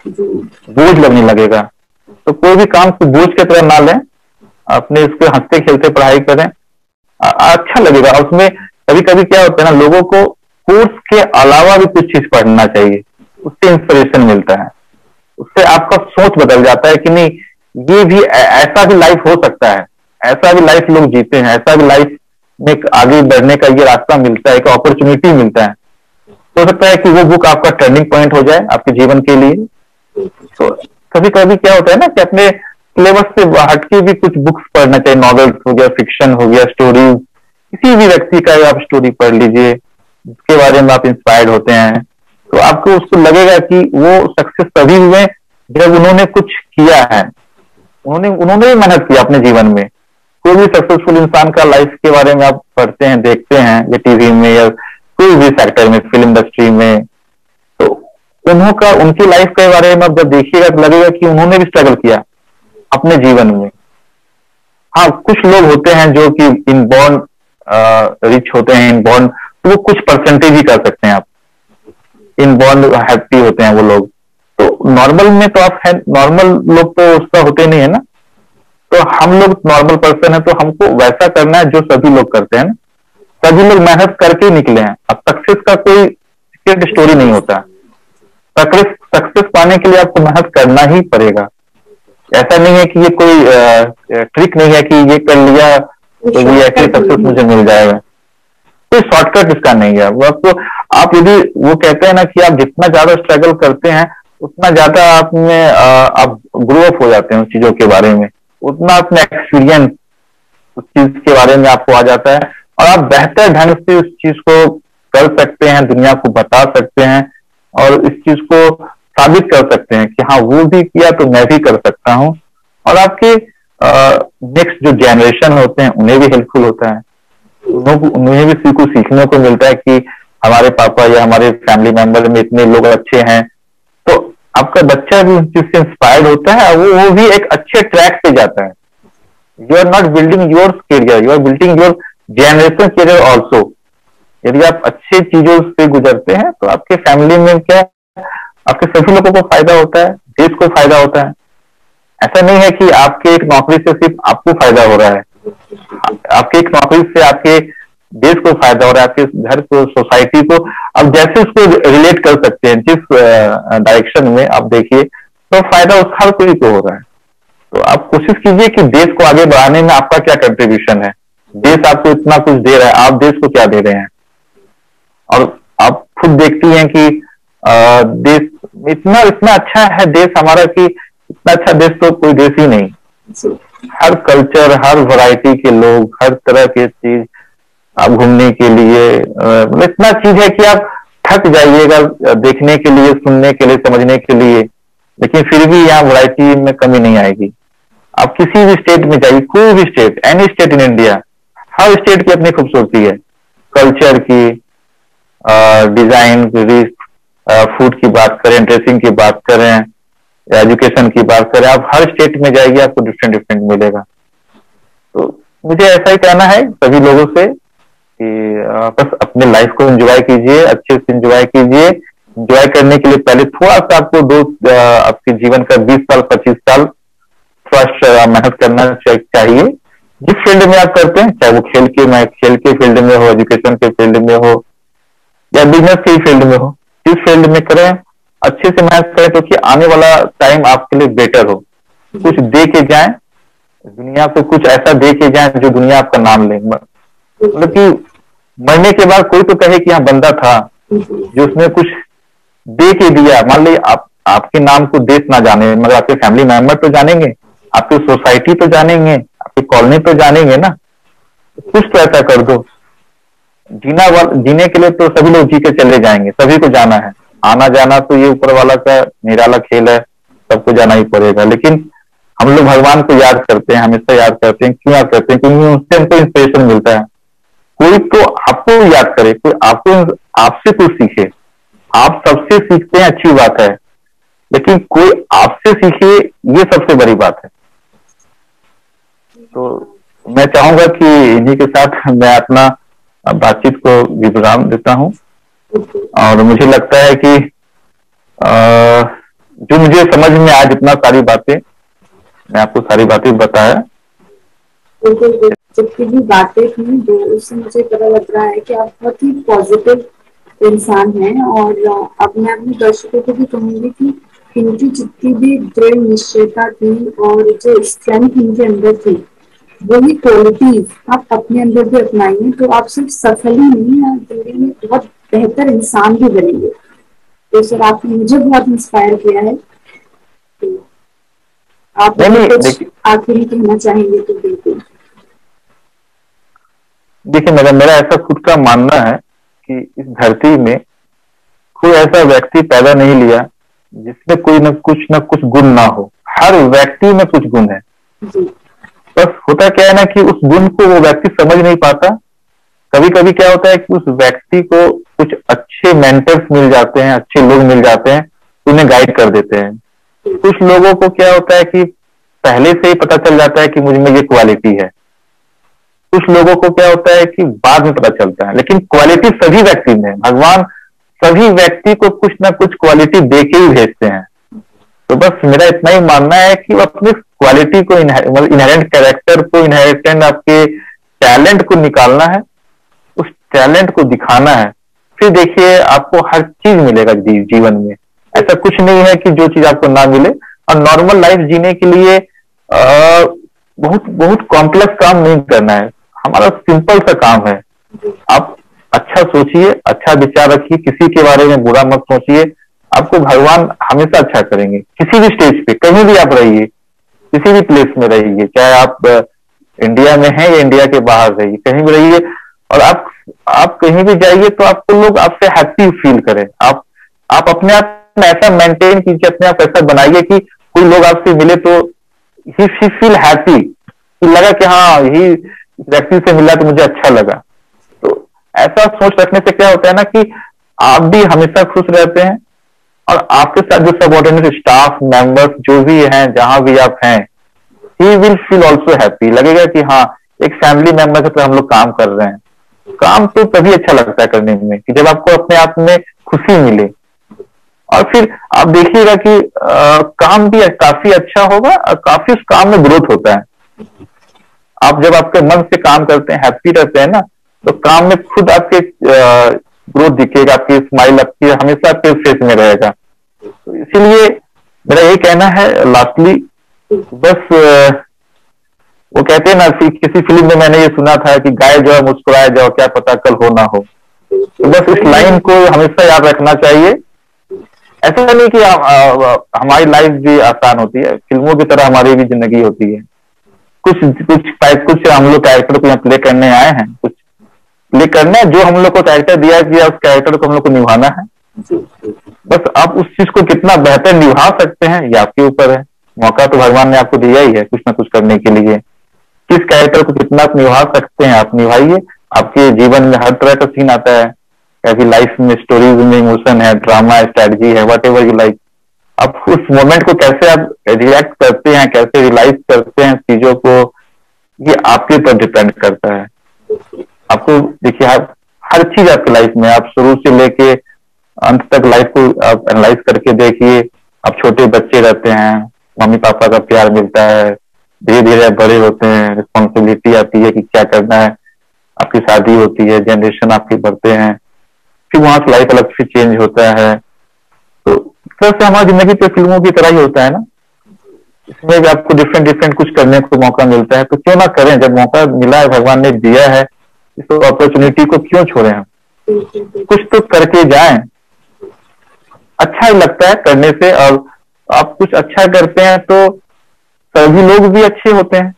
बोझ लगने लगेगा। तो कोई भी काम को बोझ की तरह ना लें, अपने इसको हंसते खेलते पढ़ाई करें, अच्छा लगेगा। उसमें कभी कभी क्या होता है ना, लोगों को कोर्स के अलावा भी कुछ चीज पढ़ना चाहिए, उससे इंस्पिरेशन मिलता है, उससे आपका सोच बदल जाता है कि नहीं, ये भी ऐसा भी लाइफ हो सकता है, ऐसा भी लाइफ लोग जीते हैं, ऐसा भी लाइफ में आगे बढ़ने का ये रास्ता मिलता है, एक अपॉर्चुनिटी मिलता है। हो सकता है कि वो बुक आपका टर्निंग पॉइंट हो जाए आपके जीवन के लिए। तो कभी कभी क्या होता है ना कि अपने सिलेबस से हटके भी कुछ बुक्स पढ़ना चाहिए, नॉवेल्स हो गया, फिक्शन हो गया, स्टोरीज, किसी भी व्यक्ति का आप स्टोरी पढ़ लीजिए जिसके बारे में आप इंस्पायर्ड होते हैं, तो आपको उसको लगेगा कि वो सक्सेस तभी हुए जब उन्होंने कुछ किया है, उन्होंने भी मेहनत किया अपने जीवन में। कोई भी सक्सेसफुल इंसान का लाइफ के बारे में आप पढ़ते हैं, देखते हैं, या टीवी में या कोई भी सेक्टर में, फिल्म इंडस्ट्री में, तो उनकी लाइफ के बारे में आप जब देखिएगा तो लगेगा कि उन्होंने भी स्ट्रगल किया अपने जीवन में। हाँ, कुछ लोग होते हैं जो कि इनबॉर्न रिच होते हैं, इनबॉर्न, तो वो कुछ परसेंटेज ही कर सकते हैं, आप इनबॉर्न हैप्पी होते हैं वो लोग। तो नॉर्मल में तो आप है, नॉर्मल लोग तो उसका होते नहीं है ना। तो हम लोग नॉर्मल पर्सन है, तो हमको वैसा करना है जो सभी लोग करते हैं ना, सभी लोग मेहनत करके निकले हैं। अब सक्सेस का कोई सीक्रेट स्टोरी नहीं होता, सक्सेस पाने के लिए आपको मेहनत करना ही पड़ेगा। ऐसा नहीं है कि ये कोई ट्रिक नहीं है कि ये कर लिया तो ये ऐसे सक्सेस मुझे मिल जाएगा, कोई शॉर्टकट इसका नहीं है। वो आपको, आप यदि, वो कहते हैं ना कि आप जितना ज्यादा स्ट्रगल करते हैं उतना ज्यादा आप में आप ग्रो अप हो जाते हैं उस चीजों के बारे में, उतना अपना एक्सपीरियंस उस चीज के बारे में आपको आ जाता है और आप बेहतर ढंग से उस चीज को कर सकते हैं, दुनिया को बता सकते हैं और इस चीज को साबित कर सकते हैं कि हाँ वो भी किया तो मैं भी कर सकता हूँ। और आपके नेक्स्ट जो जनरेशन होते हैं उन्हें भी हेल्पफुल होता है, उन्हें भी कुछ सीखने को मिलता है कि हमारे पापा या हमारे फैमिली मेंबर में इतने लोग अच्छे हैं, तो आपका बच्चा भी उस चीज से इंस्पायर्ड होता है, वो भी एक अच्छे ट्रैक पे जाता है। You are not building your career, you are building your generation career also. यदि आप अच्छे चीजों से गुजरते हैं तो आपके फैमिली में क्या, आपके सभी लोगों को फायदा होता है, देश को फायदा होता है। ऐसा नहीं है कि आपके एक नौकरी से सिर्फ आपको फायदा हो रहा है, आपके एक नौकरी से आपके देश को फायदा हो रहा है, आपके घर को, सोसाइटी को। अब जैसे उसको रिलेट कर सकते हैं जिस डायरेक्शन में आप देखिए, तो फायदा उस हर कोई को हो रहा है। तो आप कोशिश कीजिए कि देश को आगे बढ़ाने में आपका क्या कंट्रीब्यूशन है। देश आपको इतना कुछ दे रहा है, आप देश को क्या दे रहे हैं। और आप खुद देखती हैं कि देश इतना इतना अच्छा है देश हमारा कि इतना अच्छा देश तो कोई देश ही नहीं। हर कल्चर, हर वैरायटी के लोग, हर तरह के चीज, आप घूमने के लिए इतना चीज है कि आप थक जाइएगा देखने के लिए, सुनने के लिए, समझने के लिए, लेकिन फिर भी यहाँ वैरायटी में कमी नहीं आएगी। आप किसी भी स्टेट में जाइए, कोई भी state, any state in India, हर स्टेट की अपनी खूबसूरती है, कल्चर की, डिजाइन, फूड की बात करें, ड्रेसिंग की बात करें, एजुकेशन की बात करें, आप हर स्टेट में जाइए आपको डिफरेंट डिफरेंट मिलेगा। तो मुझे ऐसा ही कहना है सभी लोगों से कि बस अपने लाइफ को एंजॉय कीजिए, अच्छे से एंजॉय कीजिए। एंजॉय करने के लिए पहले थोड़ा सा आपको आपके जीवन का 20 साल 25 साल थोड़ा मेहनत करना चाहिए। जिस फील्ड में आप करते हैं, चाहे वो खेल के फील्ड में हो, एजुकेशन के फील्ड में हो या बिजनेस के फील्ड में हो, जिस फील्ड में करें अच्छे से मेहनत करें, क्योंकि आने वाला टाइम आपके लिए बेटर हो। कुछ दे के जाए दुनिया को, कुछ ऐसा दे के जाए जो दुनिया आपका नाम ले। मतलब कि मरने के बाद कोई तो कहे कि यहाँ बंदा था जो उसने कुछ दे के दिया। मान लीजिए आपके नाम को देश ना जाने, मगर आपके फैमिली मेंबर तो जानेंगे, आपकी सोसाइटी तो जानेंगे, आपकी कॉलोनी तो जानेंगे ना। कुछ तो ऐसा कर दो। जीने के लिए तो सभी लोग जी के चले जाएंगे, सभी को जाना है, आना जाना तो ये ऊपर वाला का निराला खेल है, सबको जाना ही पड़ेगा। लेकिन हम लोग भगवान को याद करते हैं, हमेशा याद करते हैं। क्यों याद करते हैं? क्योंकि उससे हमको इंस्पिरेशन मिलता है। कोई तो आपको याद करे, कोई आपसे कुछ सीखे। आप सबसे सीखते हैं, अच्छी बात है, लेकिन कोई आपसे सीखे, ये सबसे बड़ी बात है। तो मैं चाहूंगा कि इन्हीं के साथ मैं अपना बातचीत को विराम देता हूं। और मुझे लगता है कि जो मुझे समझ में आया, जितना सारी बातें मैं आपको सारी बातें बताया, जितनी भी बातें थी तो उससे मुझे पता लग रहा है कि आप बहुत ही पॉजिटिव इंसान हैं। और अब मैं अपने दर्शकों को भी कहूंगी कि इनकी जितनी भी दृढ़ निश्चयता थी और जो स्ट्रेंथ इनके अंदर थी, वही क्वालिटीज आप अपने अंदर भी अपनाएंगे तो आप सिर्फ सफल ही नहीं, आप जिंदगी में बहुत बेहतर इंसान भी बनेंगे। तो सर आपने मुझे बहुत इंस्पायर किया है। तो आप कुछ आखिर में कहना चाहेंगे तो बिल्कुल। देखिए मैडम, मेरा ऐसा खुद का मानना है कि इस धरती में कोई ऐसा व्यक्ति पैदा नहीं लिया जिसमें कोई न कुछ गुण ना हो। हर व्यक्ति में कुछ गुण है। बस होता क्या है ना कि उस गुण को वो व्यक्ति समझ नहीं पाता। कभी कभी क्या होता है कि उस व्यक्ति को कुछ अच्छे मेंटर्स मिल जाते हैं, अच्छे लोग मिल जाते हैं, उन्हें गाइड कर देते हैं। कुछ लोगों को क्या होता है कि पहले से ही पता चल जाता है कि मुझ में ये क्वालिटी है। कुछ लोगों को क्या होता है कि बाद में पता चलता है। लेकिन क्वालिटी सभी व्यक्ति में, भगवान सभी व्यक्ति को कुछ ना कुछ क्वालिटी दे के ही भेजते हैं। तो बस मेरा इतना ही मानना है कि अपनी क्वालिटी को, इनहेरेंट कैरेक्टर को, इनहेरिटेंट आपके टैलेंट को निकालना है, उस टैलेंट को दिखाना है। फिर देखिए आपको हर चीज मिलेगा जीवन में। ऐसा कुछ नहीं है कि जो चीज आपको ना मिले। और नॉर्मल लाइफ जीने के लिए बहुत बहुत कॉम्प्लेक्स काम नहीं करना है, हमारा सिंपल सा काम है। आप अच्छा सोचिए, अच्छा विचार रखिए, किसी के बारे में बुरा मत सोचिए। आपको भगवान हमेशा अच्छा करेंगे। किसी भी स्टेज पे, कहीं भी आप रहिए, किसी भी प्लेस में रहिए, चाहे आप इंडिया में हैं या इंडिया के बाहर रहिए, कहीं भी रहिए, और आप आप कहीं भी जाइए तो आपको लोग आपसे हैप्पी फील करें। आप अपने आप में ऐसा मेंटेन कीजिए, अपने आप ऐसा बनाइए कि कोई लोग आपसे मिले तो ही फील हैप्पी, लगा कि हाँ ही व्यक्ति से मिला तो मुझे अच्छा लगा। तो ऐसा सोच रखने से क्या होता है ना कि आप भी हमेशा खुश रहते हैं, और आपके साथ जो सबऑर्डिनेट स्टाफ मेंबर्स जो भी हैं, जहां भी आप हैं, he will feel also happy. लगेगा कि हाँ एक फैमिली मेंबर के साथ हम लोग काम कर रहे हैं। काम तो तभी अच्छा लगता है करने में कि जब आपको अपने आप में खुशी मिले, और फिर आप देखिएगा कि काम भी काफी अच्छा होगा और काफी उस काम में ग्रोथ होता है। आप जब आपके मन से काम करते हैं, हैप्पी रहते हैं ना, तो काम में खुद आपके ग्रोथ दिखेगा, आपकी स्माइल आपकी हमेशा आपके फेस में रहेगा। तो इसीलिए मेरा यही कहना है लास्टली, बस वो कहते हैं ना किसी फिल्म में मैंने ये सुना था कि गाय जो है मुस्कुराए जाओ, क्या पता कल हो ना हो। तो बस इस लाइन को हमेशा याद रखना चाहिए। ऐसा नहीं कि हमारी लाइफ भी आसान होती है, फिल्मों की तरह हमारी भी जिंदगी होती है। कुछ हम लोग कैरेक्टर को यहाँ प्ले करने आए हैं, कुछ प्ले करना है, जो हम लोग को कैरेक्टर दिया गया उस कैरेक्टर को हम लोग को निभाना है। बस आप उस चीज को कितना बेहतर निभा सकते हैं ये आपके ऊपर है। मौका तो भगवान ने आपको दिया ही है कुछ ना कुछ करने के लिए। किस कैरेक्टर को कितना आप निभा सकते हैं आप निभाइए। आपके जीवन में हर तरह का सीन आता है, कभी लाइफ में स्टोरीज में इमोशन है, ड्रामा है, स्ट्रेटजी है, वट एवर यू लाइक। आप उस मोमेंट को कैसे आप रिएक्ट करते हैं, कैसे रियलाइज करते हैं चीजों को, ये आपके ऊपर डिपेंड करता है। आपको देखिए हर चीज आपकी लाइफ में, आप शुरू से लेके अंत तक लाइफ को आप एनालाइज करके देखिए। आप छोटे बच्चे रहते हैं, मम्मी पापा का प्यार मिलता है, धीरे धीरे बड़े होते हैं, रिस्पॉन्सिबिलिटी आती है कि क्या करना है, आपकी शादी होती है, जनरेशन आपके बढ़ते हैं, फिर वहां से लाइफ अलग से चेंज होता है। तो इस तरह से हमारी जिंदगी तो फिल्मों की तरह ही होता है ना, इसमें भी आपको डिफरेंट डिफरेंट कुछ करने को मौका मिलता है। तो क्यों ना करें, जब मौका मिला है, भगवान ने दिया है, इस अपॉर्चुनिटी को क्यों छोड़े हम, कुछ तो करके जाएं। अच्छा ही लगता है करने से, और आप कुछ अच्छा करते हैं तो सभी लोग भी अच्छे होते हैं,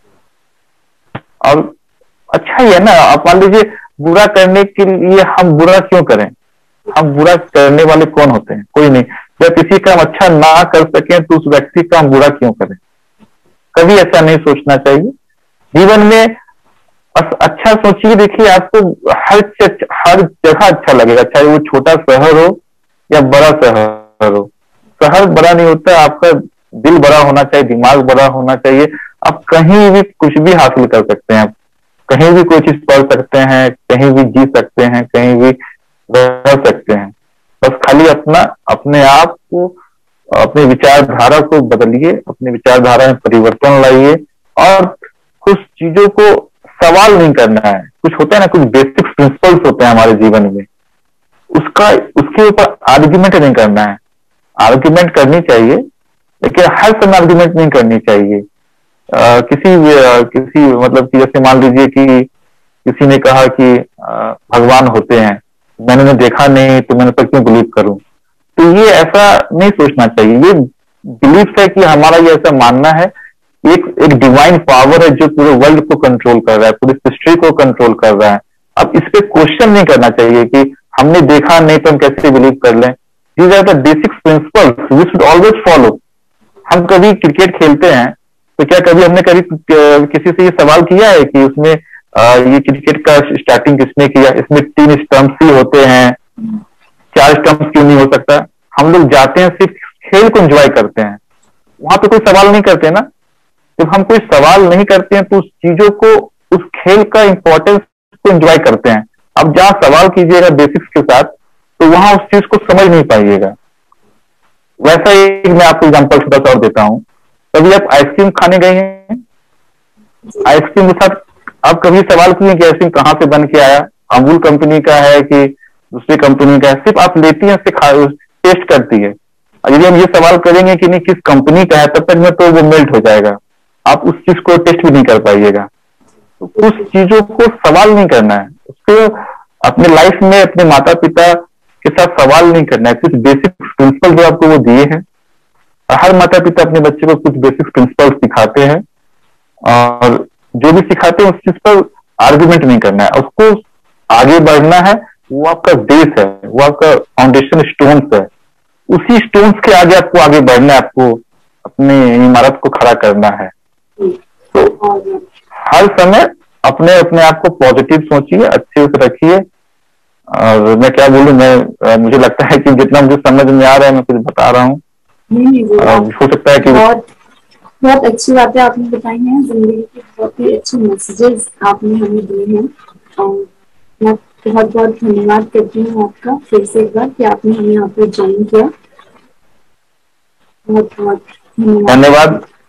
और अच्छा ही है ना। आप मान लीजिए बुरा करने के लिए हम बुरा क्यों करें, हम बुरा करने वाले कौन होते हैं, कोई नहीं। जब किसी का हम अच्छा ना कर सकें तो उस व्यक्ति का हम बुरा क्यों करें, कभी ऐसा नहीं सोचना चाहिए जीवन में। बस अच्छा सोचिए, देखिए आपको हर जगह अच्छा लगेगा, चाहे वो छोटा शहर हो या बड़ा शहर हो। शहर बड़ा नहीं होता, आपका दिल बड़ा होना चाहिए, दिमाग बड़ा होना चाहिए। आप कहीं भी कुछ भी हासिल कर सकते हैं, कहीं भी कोई चीज पढ़ सकते हैं, कहीं भी जी सकते हैं, कहीं भी रह सकते हैं। बस खाली अपने आप को, अपने विचारधारा को बदलिए, अपने विचारधारा में परिवर्तन लाइए, और कुछ चीजों को सवाल नहीं करना है। कुछ होता है ना, कुछ बेसिक प्रिंसिपल्स होते हैं हमारे जीवन में, उसके ऊपर आर्ग्यूमेंट नहीं करना है। आर्ग्यूमेंट करनी चाहिए, लेकिन हर समय आर्ग्यूमेंट नहीं करनी चाहिए। किसी मतलब कि जैसे मान लीजिए कि किसी ने कहा कि भगवान होते हैं, मैंने उन्हें देखा नहीं तो मैंने पर क्यों बिलीव करूं। तो ये ऐसा नहीं सोचना चाहिए। ये बिलीफ है कि हमारा ये ऐसा मानना है, एक डिवाइन पावर है जो पूरे वर्ल्ड को कंट्रोल कर रहा है, पूरी हिस्ट्री को कंट्रोल कर रहा है। अब इस पे क्वेश्चन नहीं करना चाहिए कि हमने देखा नहीं तो हम कैसे बिलीव कर लें। These are the basic principles we should always follow. हम कभी क्रिकेट खेलते हैं तो क्या कभी हमने कभी किसी से ये सवाल किया है कि उसमें ये क्रिकेट का स्टार्टिंग किसने किया, इसमें 3 स्टंप्स ही होते हैं, 4 स्टंप्स क्यों नहीं हो सकता। हम लोग जाते हैं, सिर्फ खेल को एंजॉय करते हैं, वहां पे कोई सवाल नहीं करते ना। जब हम कोई सवाल नहीं करते हैं तो उस चीजों को, उस खेल का इंपॉर्टेंस को एंजॉय करते हैं। अब जहां सवाल कीजिएगा बेसिक्स के साथ तो वहां उस चीज को समझ नहीं पाइएगा। वैसा ही मैं आपको एग्जांपल छोटा सा और देता हूं। कभी आप आइसक्रीम खाने गए हैं, आइसक्रीम के साथ आप कभी सवाल किए कि आइसक्रीम कहाँ से बन के आया, अमूल कंपनी का है कि दूसरी कंपनी का है। सिर्फ आप लेती हैं, टेस्ट करती है। यदि हम ये सवाल करेंगे कि नहीं किस कंपनी का है, तब तक में तो वो मेल्ट हो जाएगा, आप उस चीज को टेस्ट भी नहीं कर पाइएगा। तो उस चीजों को सवाल नहीं करना है, उसको अपने लाइफ में अपने माता पिता के साथ सवाल नहीं करना है। कुछ बेसिक प्रिंसिपल जो आपको वो दिए हैं, हर माता पिता अपने बच्चे को कुछ बेसिक प्रिंसिपल सिखाते हैं, और जो भी सिखाते हैं उस चीज पर आर्गुमेंट नहीं करना है, उसको आगे बढ़ना है, वो आपका बेस है, वो आपका फाउंडेशन स्टोन्स है। उसी स्टोन्स के आगे आपको आगे बढ़ना है, आपको अपनी इमारत को खड़ा करना है। तो हर समय अपने अपने आप को पॉजिटिव सोचिए, अच्छे से रखिए। और मैं क्या बोलूं, मैं मुझे लगता है कि जितना मुझे समझ में आ रहा है मैं कुछ बता रहा हूँ। हो सकता है कि बहुत अच्छी बातें आपने बताई हैं, जिंदगी के बहुत ही अच्छे मैसेजेस आपने हमें दिए हैं। और मैं बहुत बहुत धन्यवाद करती हूँ आपका फिर से एक बार कि आपने हमें यहाँ पर ज्वाइन किया। बहुत बहुत धन्यवाद,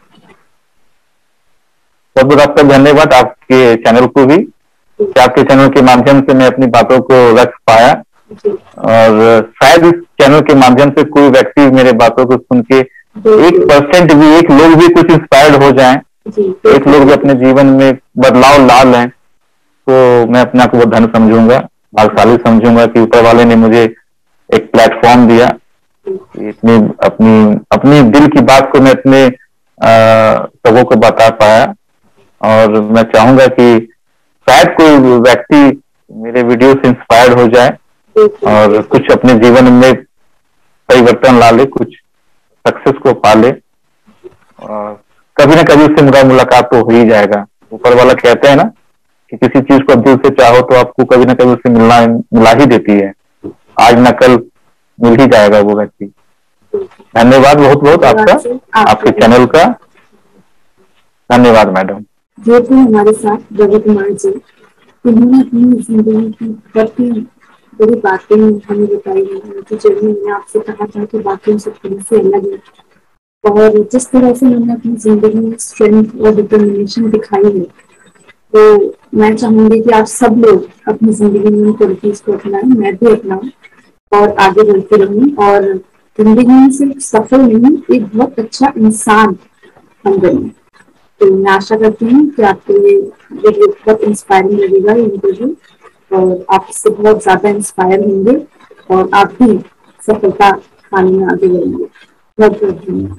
बहुत बहुत आपका धन्यवाद आपके चैनल को भी, कि आपके चैनल के माध्यम से मैं अपनी बातों को रख पाया। और शायद इस चैनल के माध्यम से कोई व्यक्ति मेरे बातों को सुन के 1% भी, एक लोग भी कुछ इंस्पायर्ड हो जाएं, एक लोग भी अपने जीवन में बदलाव ला लें, तो मैं अपने आप को बहुत धन्य समझूंगा, भाग्यशाली समझूंगा कि ऊपर वाले ने मुझे एक प्लेटफॉर्म दिया, इतनी अपनी अपनी दिल की बात को मैं इतने सबों को बता पाया। और मैं चाहूंगा कि शायद कोई व्यक्ति मेरे वीडियो से इंस्पायर्ड हो जाए और कुछ अपने जीवन में परिवर्तन ला ले, कुछ सक्सेस को पा ले। और कभी ना कभी उससे मुलाकात तो हो ही जाएगा। ऊपर वाला कहते हैं ना कि किसी चीज को दिल से चाहो तो आपको कभी ना कभी उससे मिला ही देती है, आज न कल मिल ही जाएगा वो व्यक्ति। धन्यवाद बहुत बहुत आपका, आपके चैनल का धन्यवाद मैडम। जो थे हमारे साथ रवि कुमार जी, उन्होंने अपनी जिंदगी की बहुत ही बड़ी बातें हमें बताई है। उनकी जर्नी मैंने आपसे कहा था कि बाकियों से थोड़ी सी अलग है, और जिस तरह से उन्होंने अपनी जिंदगी में स्ट्रेंथ और डिटर्मिनेशन दिखाई है, तो मैं चाहूंगी कि आप सब लोग अपनी जिंदगी में क्वालिटीज को अपनाएं, मैं भी अपनाऊं और आगे बढ़ती रहूं, और जिंदगी में सिर्फ सफल नहीं, एक बहुत अच्छा इंसान हम बने। तो मैं आशा करती हूँ कि आपको ये वीडियो बहुत इंस्पायरिंग लगेगा, ये इंटरव्यू, और आप इससे बहुत ज्यादा इंस्पायर होंगे और आप भी सफलता पाने में आगे बढ़ेंगे। बहुत बहुत धन्यवाद।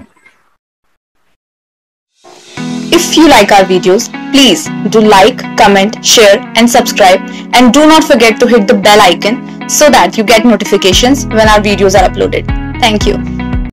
If you like our videos, please do like, comment, share and subscribe, and do not forget to hit the bell icon so that you get notifications when our videos are uploaded. Thank you.